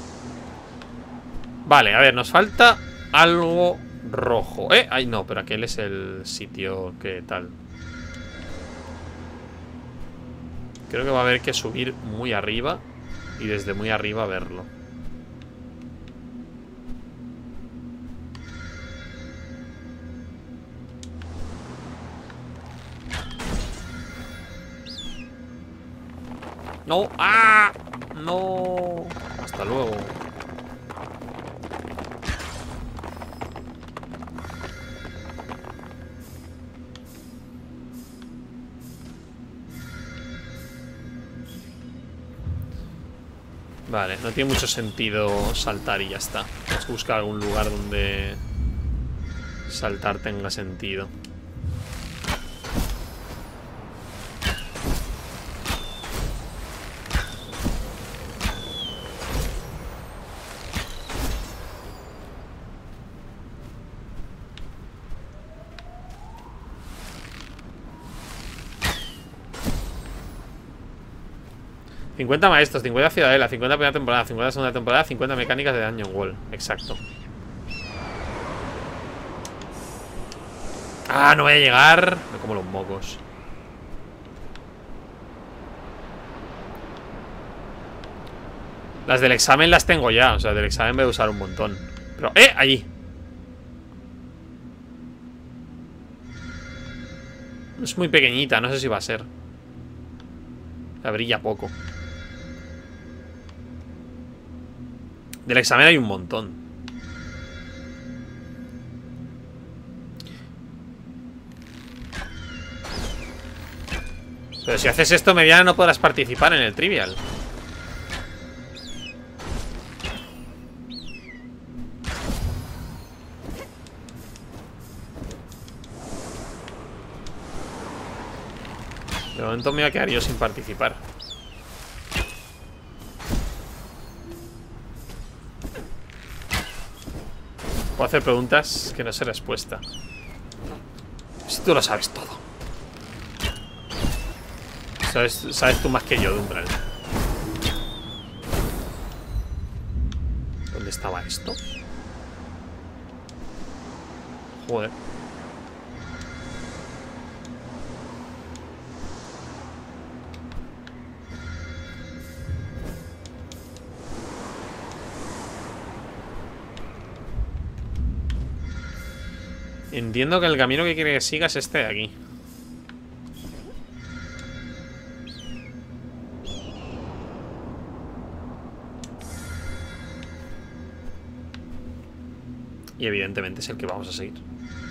Vale, a ver, nos falta algo rojo. Eh, ay no, pero aquel es el sitio que tal. Creo que va a haber que subir muy arriba y desde muy arriba verlo. No, ¡ah! No. Hasta luego. Vale, no tiene mucho sentido saltar y ya está. Vamos a buscar algún lugar donde saltar tenga sentido. cincuenta maestros, cincuenta ciudadela, cincuenta primera temporada, cincuenta segunda temporada, cincuenta mecánicas de Dungeon Wall. Exacto. Ah, no voy a llegar. Me como los mocos. Las del examen las tengo ya. O sea, del examen voy a usar un montón. Pero, ¡eh! Allí. Es muy pequeñita, no sé si va a ser. La brilla poco. Del examen hay un montón. Pero si haces esto mediana no podrás participar en el trivial. De momento me voy a quedar yo sin participar. Puedo hacer preguntas que no sé respuesta. Si tú lo sabes todo. Sabes, sabes tú más que yo de umbral. ¿Dónde estaba esto? Joder. Entiendo que el camino que quiere que siga es este de aquí. Y evidentemente es el que vamos a seguir.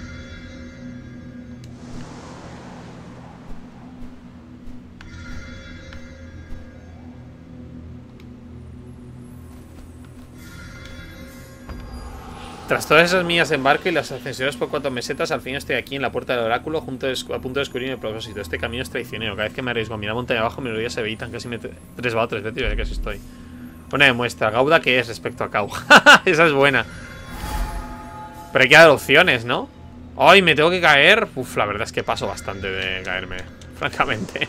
Tras todas esas millas de embarque y las ascensiones por cuatro mesetas, al fin estoy aquí en la puerta del oráculo junto a, a punto de descubrir mi propósito. Este camino es traicionero. Cada vez que me arriesgo a mirar montaña abajo, mis rodillas se evitan. Casi me resbalo tres veces y casi estoy. Una demuestra. Gauda, ¿qué es respecto a Kau? Esa es buena. Pero hay que dar opciones, ¿no? ¡Ay, me tengo que caer! Uf, la verdad es que paso bastante de caerme, francamente.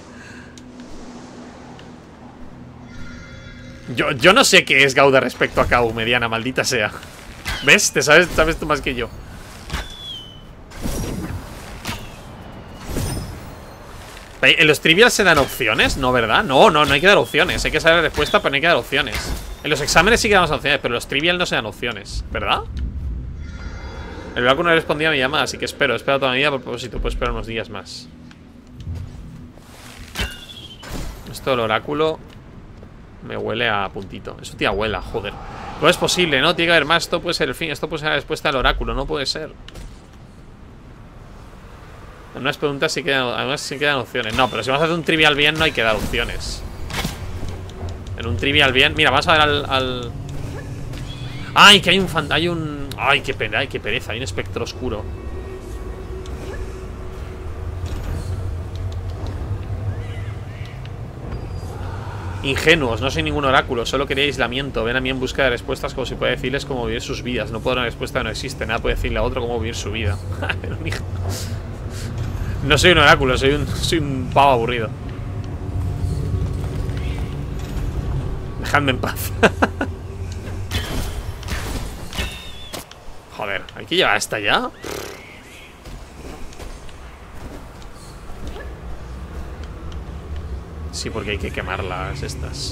Yo, yo no sé qué es Gauda respecto a Kau, mediana, maldita sea. ¿Ves? Te sabes, sabes tú más que yo. ¿En los trivials se dan opciones? No, ¿verdad? No, no, no hay que dar opciones. Hay que saber la respuesta, pero no hay que dar opciones. En los exámenes sí que damos opciones, pero en los trivial no se dan opciones, ¿verdad? El oráculo no respondía a mi llamada, así que espero. Espero toda mi vida por propósito. Puedo esperar unos días más. Esto del oráculo. Me huele a puntito. Eso tía abuela, joder. No es posible, ¿no? Tiene que haber más. Esto puede ser el fin. Esto puede ser la respuesta al oráculo. No puede ser. En unas preguntas sí quedan, además sí quedan opciones. No, pero si vamos a hacer un trivial bien, no hay que dar opciones. En un trivial bien. Mira, vamos a ver al. al... ¡Ay! Que hay un fan... Hay un. ¡Ay, qué pena! ¡Ay, qué pereza! Hay un espectro oscuro. Ingenuos, no soy ningún oráculo. Solo quería aislamiento. Ven a mí en busca de respuestas como si puede decirles cómo vivir sus vidas. No puedo dar una respuesta, no existe. Nada puede decirle a otro cómo vivir su vida. No soy un oráculo, soy un, soy un pavo aburrido. Dejadme en paz. Joder, ¿hay que llegar hasta allá? Sí, porque hay que quemarlas estas.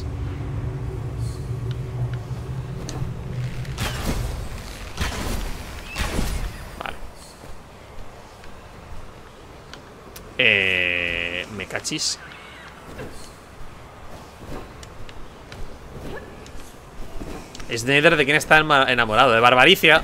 Vale. Eh... Me cachis. Es Nether, ¿de quién está enamorado? De Barbaricia.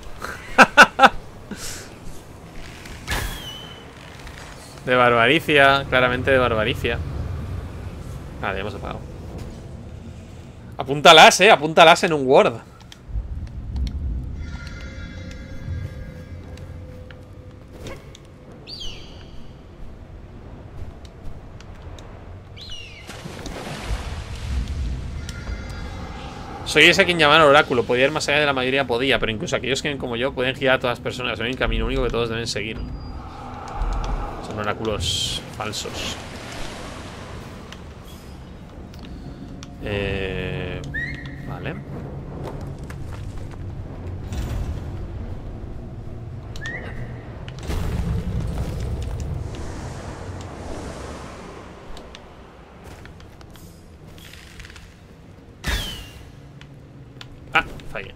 De Barbaricia, claramente de Barbaricia. Vale, ya hemos apagado. Apúntalas, eh, apúntalas en un Word. Soy ese a quien llaman oráculo. Podía ir más allá de la mayoría, podía. Pero incluso aquellos que como yo pueden girar a todas las personas. Hay un camino único que todos deben seguir. Son oráculos falsos. Eh, vale. Ah, falla.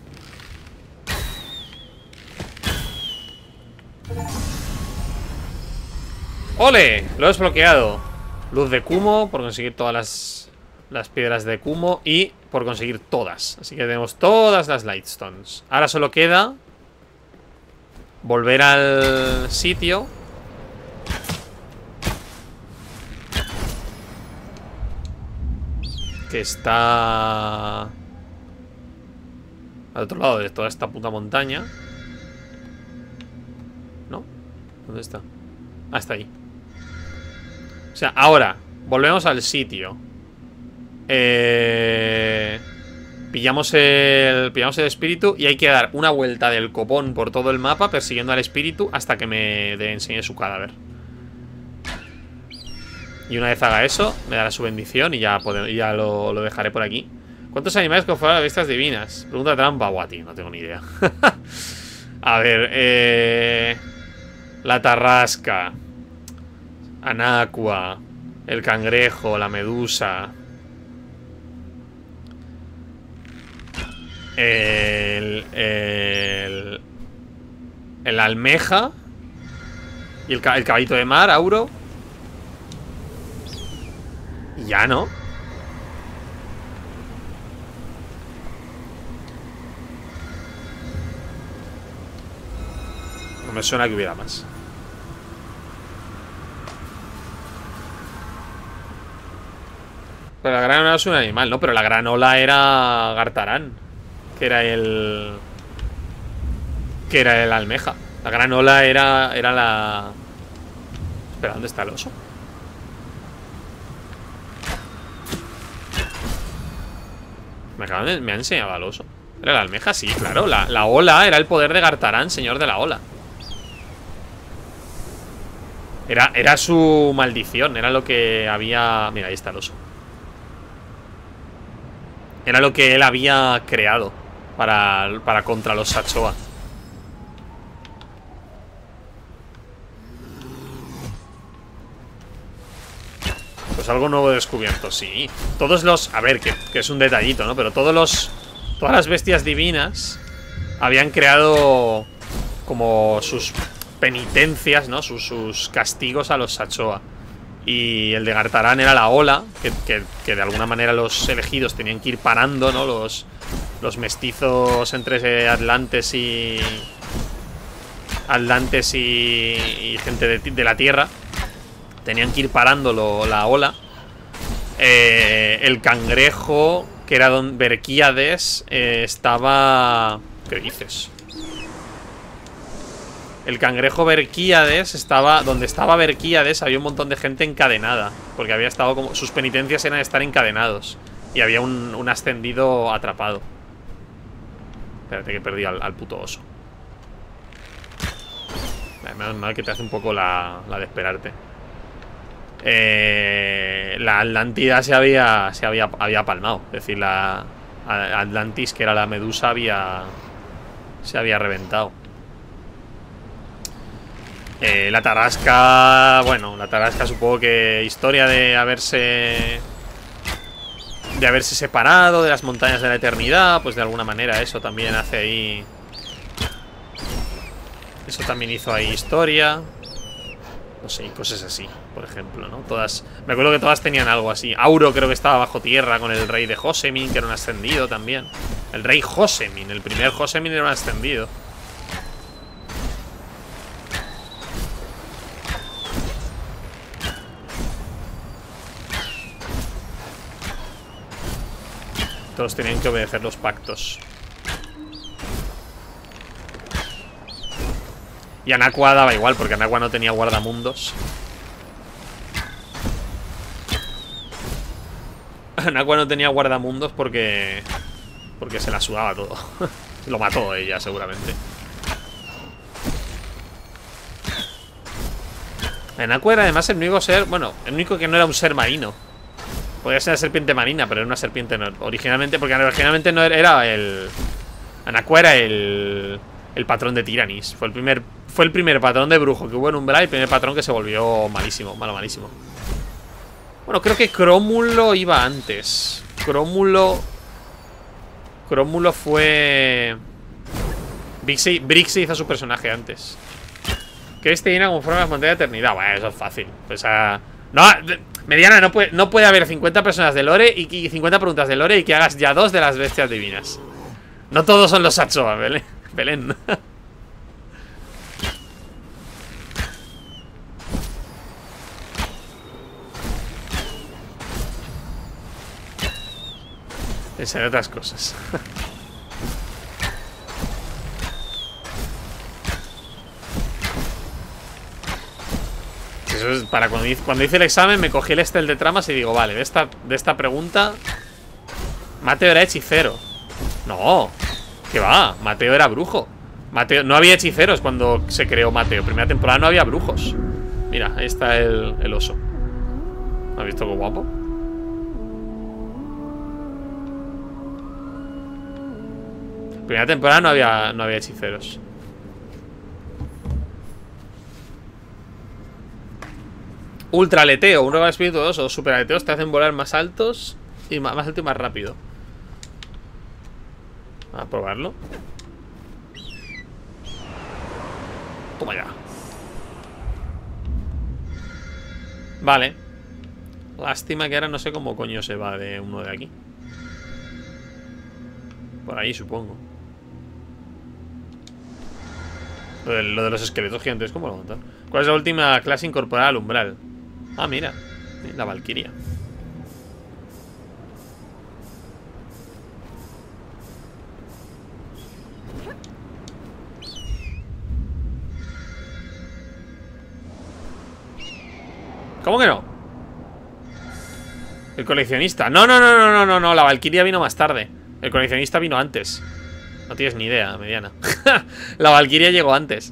¡Ole! Lo he desbloqueado. Luz de Kumo por conseguir todas las... Las piedras de Kumo y por conseguir todas. Así que tenemos todas las Lightstones. Ahora solo queda volver al sitio. Que está al otro lado de toda esta puta montaña. ¿No? ¿Dónde está? Ah, está ahí. O sea, ahora volvemos al sitio. Eh, pillamos el Pillamos el espíritu y hay que dar una vuelta del copón por todo el mapa persiguiendo al espíritu hasta que me de enseñe su cadáver. Y una vez haga eso, me dará su bendición y ya, podemos, y ya lo, lo dejaré por aquí. ¿Cuántos animales conforman las bestias divinas? Pregunta trampa. Buah, tío, no tengo ni idea. A ver, eh, la tarrasca, Anacua, el cangrejo, la medusa, El, el, el almeja y el, el caballito de mar, Auro. Y ya, ¿no? No me suena que hubiera más. Pero la granola es un animal, ¿no? Pero la granola era Gartarán, que era el... Que era el almeja. La granola era, era la... Espera, ¿dónde está el oso? Me, acaban de, me ha enseñado al oso. ¿Era la almeja? Sí, claro. La, la ola era el poder de Gartarán, señor de la ola. Era, era su maldición. Era lo que había... Mira, ahí está el oso. Era lo que él había creado Para, para contra los Sachoa. Pues algo nuevo descubierto, sí. Todos los... A ver, que, que es un detallito, ¿no? Pero todos los... Todas las bestias divinas habían creado como sus penitencias, ¿no? Sus, sus castigos a los Sachoa. Y el de Gartarán era la ola, que, que, que de alguna manera los elegidos tenían que ir parando, ¿no? Los, los mestizos entre Atlantes y... Atlantes y, y gente de, de la Tierra tenían que ir parando lo, la ola. Eh, el cangrejo, que era don Berquíades, eh, estaba... ¿Qué dices? El cangrejo Berquíades estaba... Donde estaba Berquíades había un montón de gente encadenada, porque había estado como... Sus penitencias eran estar encadenados. Y había un, un ascendido atrapado. Espérate que perdí al, al puto oso. Menos mal que te hace un poco la, la de esperarte. Eh, la Atlántida se había, se había, había palmado. Es decir, la Atlantis, que era la medusa, había... Se había reventado. Eh, la Tarasca... Bueno, la Tarasca supongo que historia de haberse... De haberse separado de las montañas de la eternidad. Pues de alguna manera eso también hace ahí... Eso también hizo ahí historia. No sé, cosas así, por ejemplo, ¿no? Todas... Me acuerdo que todas tenían algo así. Auro creo que estaba bajo tierra con el rey de Josemin, que era un ascendido también. El rey Josemin, el primer Josemin era un ascendido. Todos tenían que obedecer los pactos. Y Anaqua daba igual, porque Anaqua no tenía guardamundos. Anaqua no tenía guardamundos porque... Porque se la sudaba todo. Lo mató ella, seguramente. Anaqua era además el único ser... Bueno, el único que no era un ser marino. Podía ser una serpiente marina, pero era una serpiente no, originalmente, porque originalmente no era, era el... Anaqua era el... El patrón de Tiranis. Fue el primer... Fue el primer patrón de brujo que hubo en Umbral. Y el primer patrón que se volvió malísimo. Malo, malísimo. Bueno, creo que Crómulo iba antes. Crómulo... Crómulo fue... Brixie, Brixie hizo su personaje antes. Que este llena conforme a la montaña de eternidad. Bueno, eso es fácil. Pues a... No, Mediana, no puede, no puede haber cincuenta personas de lore y, y cincuenta preguntas de lore y que hagas ya dos de las bestias divinas. No todos son los Achoa, Belén. Belén. Pensaré otras cosas. Eso es para cuando hice, cuando hice el examen me cogí el Estel de tramas y digo, vale, de esta, de esta pregunta Mateo era hechicero. No, que va, Mateo era brujo. Mateo, no había hechiceros cuando se creó Mateo. Primera temporada no había brujos. Mira, ahí está el, el oso. ¿Has visto qué guapo? Primera temporada no había, no había hechiceros. Ultra aleteo, un nuevo espíritu de oso. Super aleteos te hacen volar más altos y más, más alto y más rápido. Vamos a probarlo. Toma ya. Vale. Lástima que ahora no sé cómo coño se va de uno de aquí. Por ahí supongo. Lo de, lo de los esqueletos gigantes, ¿cómo lo montan? ¿Cuál es la última clase incorporada al umbral? Ah, mira, la Valquiria. ¿Cómo que no? El coleccionista. No, no, no, no, no, no, no. La Valquiria vino más tarde. El coleccionista vino antes. No tienes ni idea, Mediana. La Valquiria llegó antes.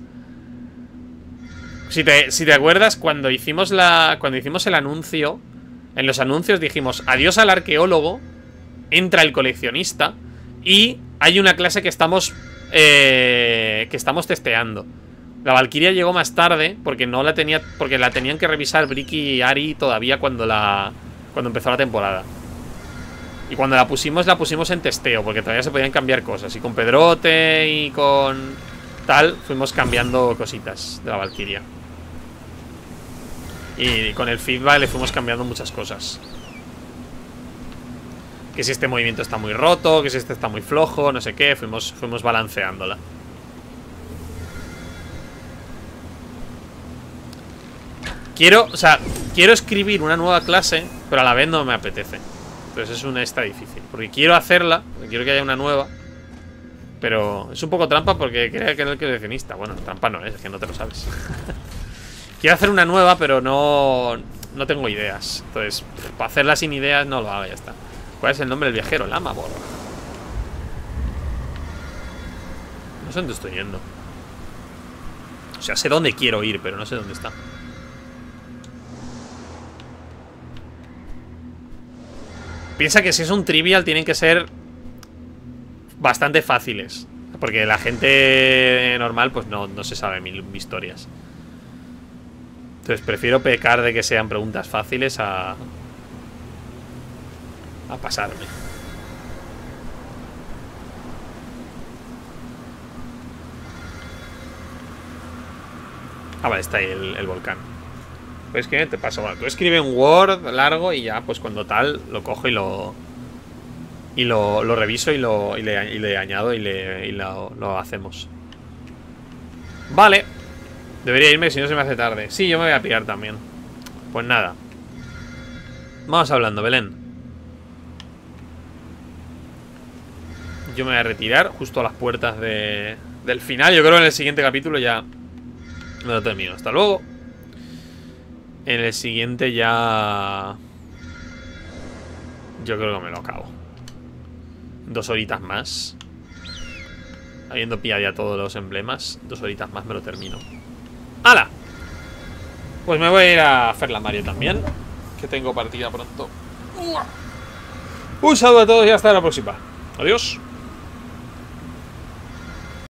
Si te, si te acuerdas, cuando hicimos la. Cuando hicimos el anuncio. En los anuncios dijimos adiós al arqueólogo. Entra el coleccionista. Y hay una clase que estamos. Eh, que estamos testeando. La Valquiria llegó más tarde. Porque no la tenía. Porque la tenían que revisar Bricky y Ari todavía cuando la. Cuando empezó la temporada. Y cuando la pusimos, la pusimos en testeo, porque todavía se podían cambiar cosas. Y con Pedrote y con tal, fuimos cambiando cositas de la Valquiria. Y con el feedback le fuimos cambiando muchas cosas. Que si este movimiento está muy roto, que si este está muy flojo, no sé qué. Fuimos, fuimos balanceándola. Quiero, o sea, quiero escribir una nueva clase, pero a la vez no me apetece. Entonces es una esta difícil. Porque quiero hacerla, porque quiero que haya una nueva. Pero es un poco trampa porque creo que es el creacionista. Bueno, trampa no es, es que no te lo sabes. Quiero hacer una nueva, pero no, no tengo ideas. Entonces, para hacerla sin ideas, no lo hago, ya está. ¿Cuál es el nombre del viajero? El Amabor. No sé dónde estoy yendo. O sea, sé dónde quiero ir, pero no sé dónde está. Piensa que si es un trivial tienen que ser bastante fáciles. Porque la gente normal pues no, no se sabe mil historias. Entonces prefiero pecar de que sean preguntas fáciles a... a pasarme. Ah, vale, está ahí el, el volcán. Pues que te paso, bueno, tú escribe un Word largo y ya, pues cuando tal, lo cojo y lo... Y lo, lo reviso y, lo, y, le, y le añado y, le, y lo, lo hacemos. Vale. Debería irme, si no se me hace tarde. Sí, yo me voy a pillar también. Pues nada. Vamos hablando, Belén. Yo me voy a retirar justo a las puertas de, del final. Yo creo que en el siguiente capítulo ya me lo termino. Hasta luego. En el siguiente ya... Yo creo que me lo acabo. Dos horitas más. Habiendo pillado ya todos los emblemas, dos horitas más me lo termino. ¡Hala! Pues me voy a ir a hacer la Mario también, que tengo partida pronto. Un saludo a todos y hasta la próxima. Adiós.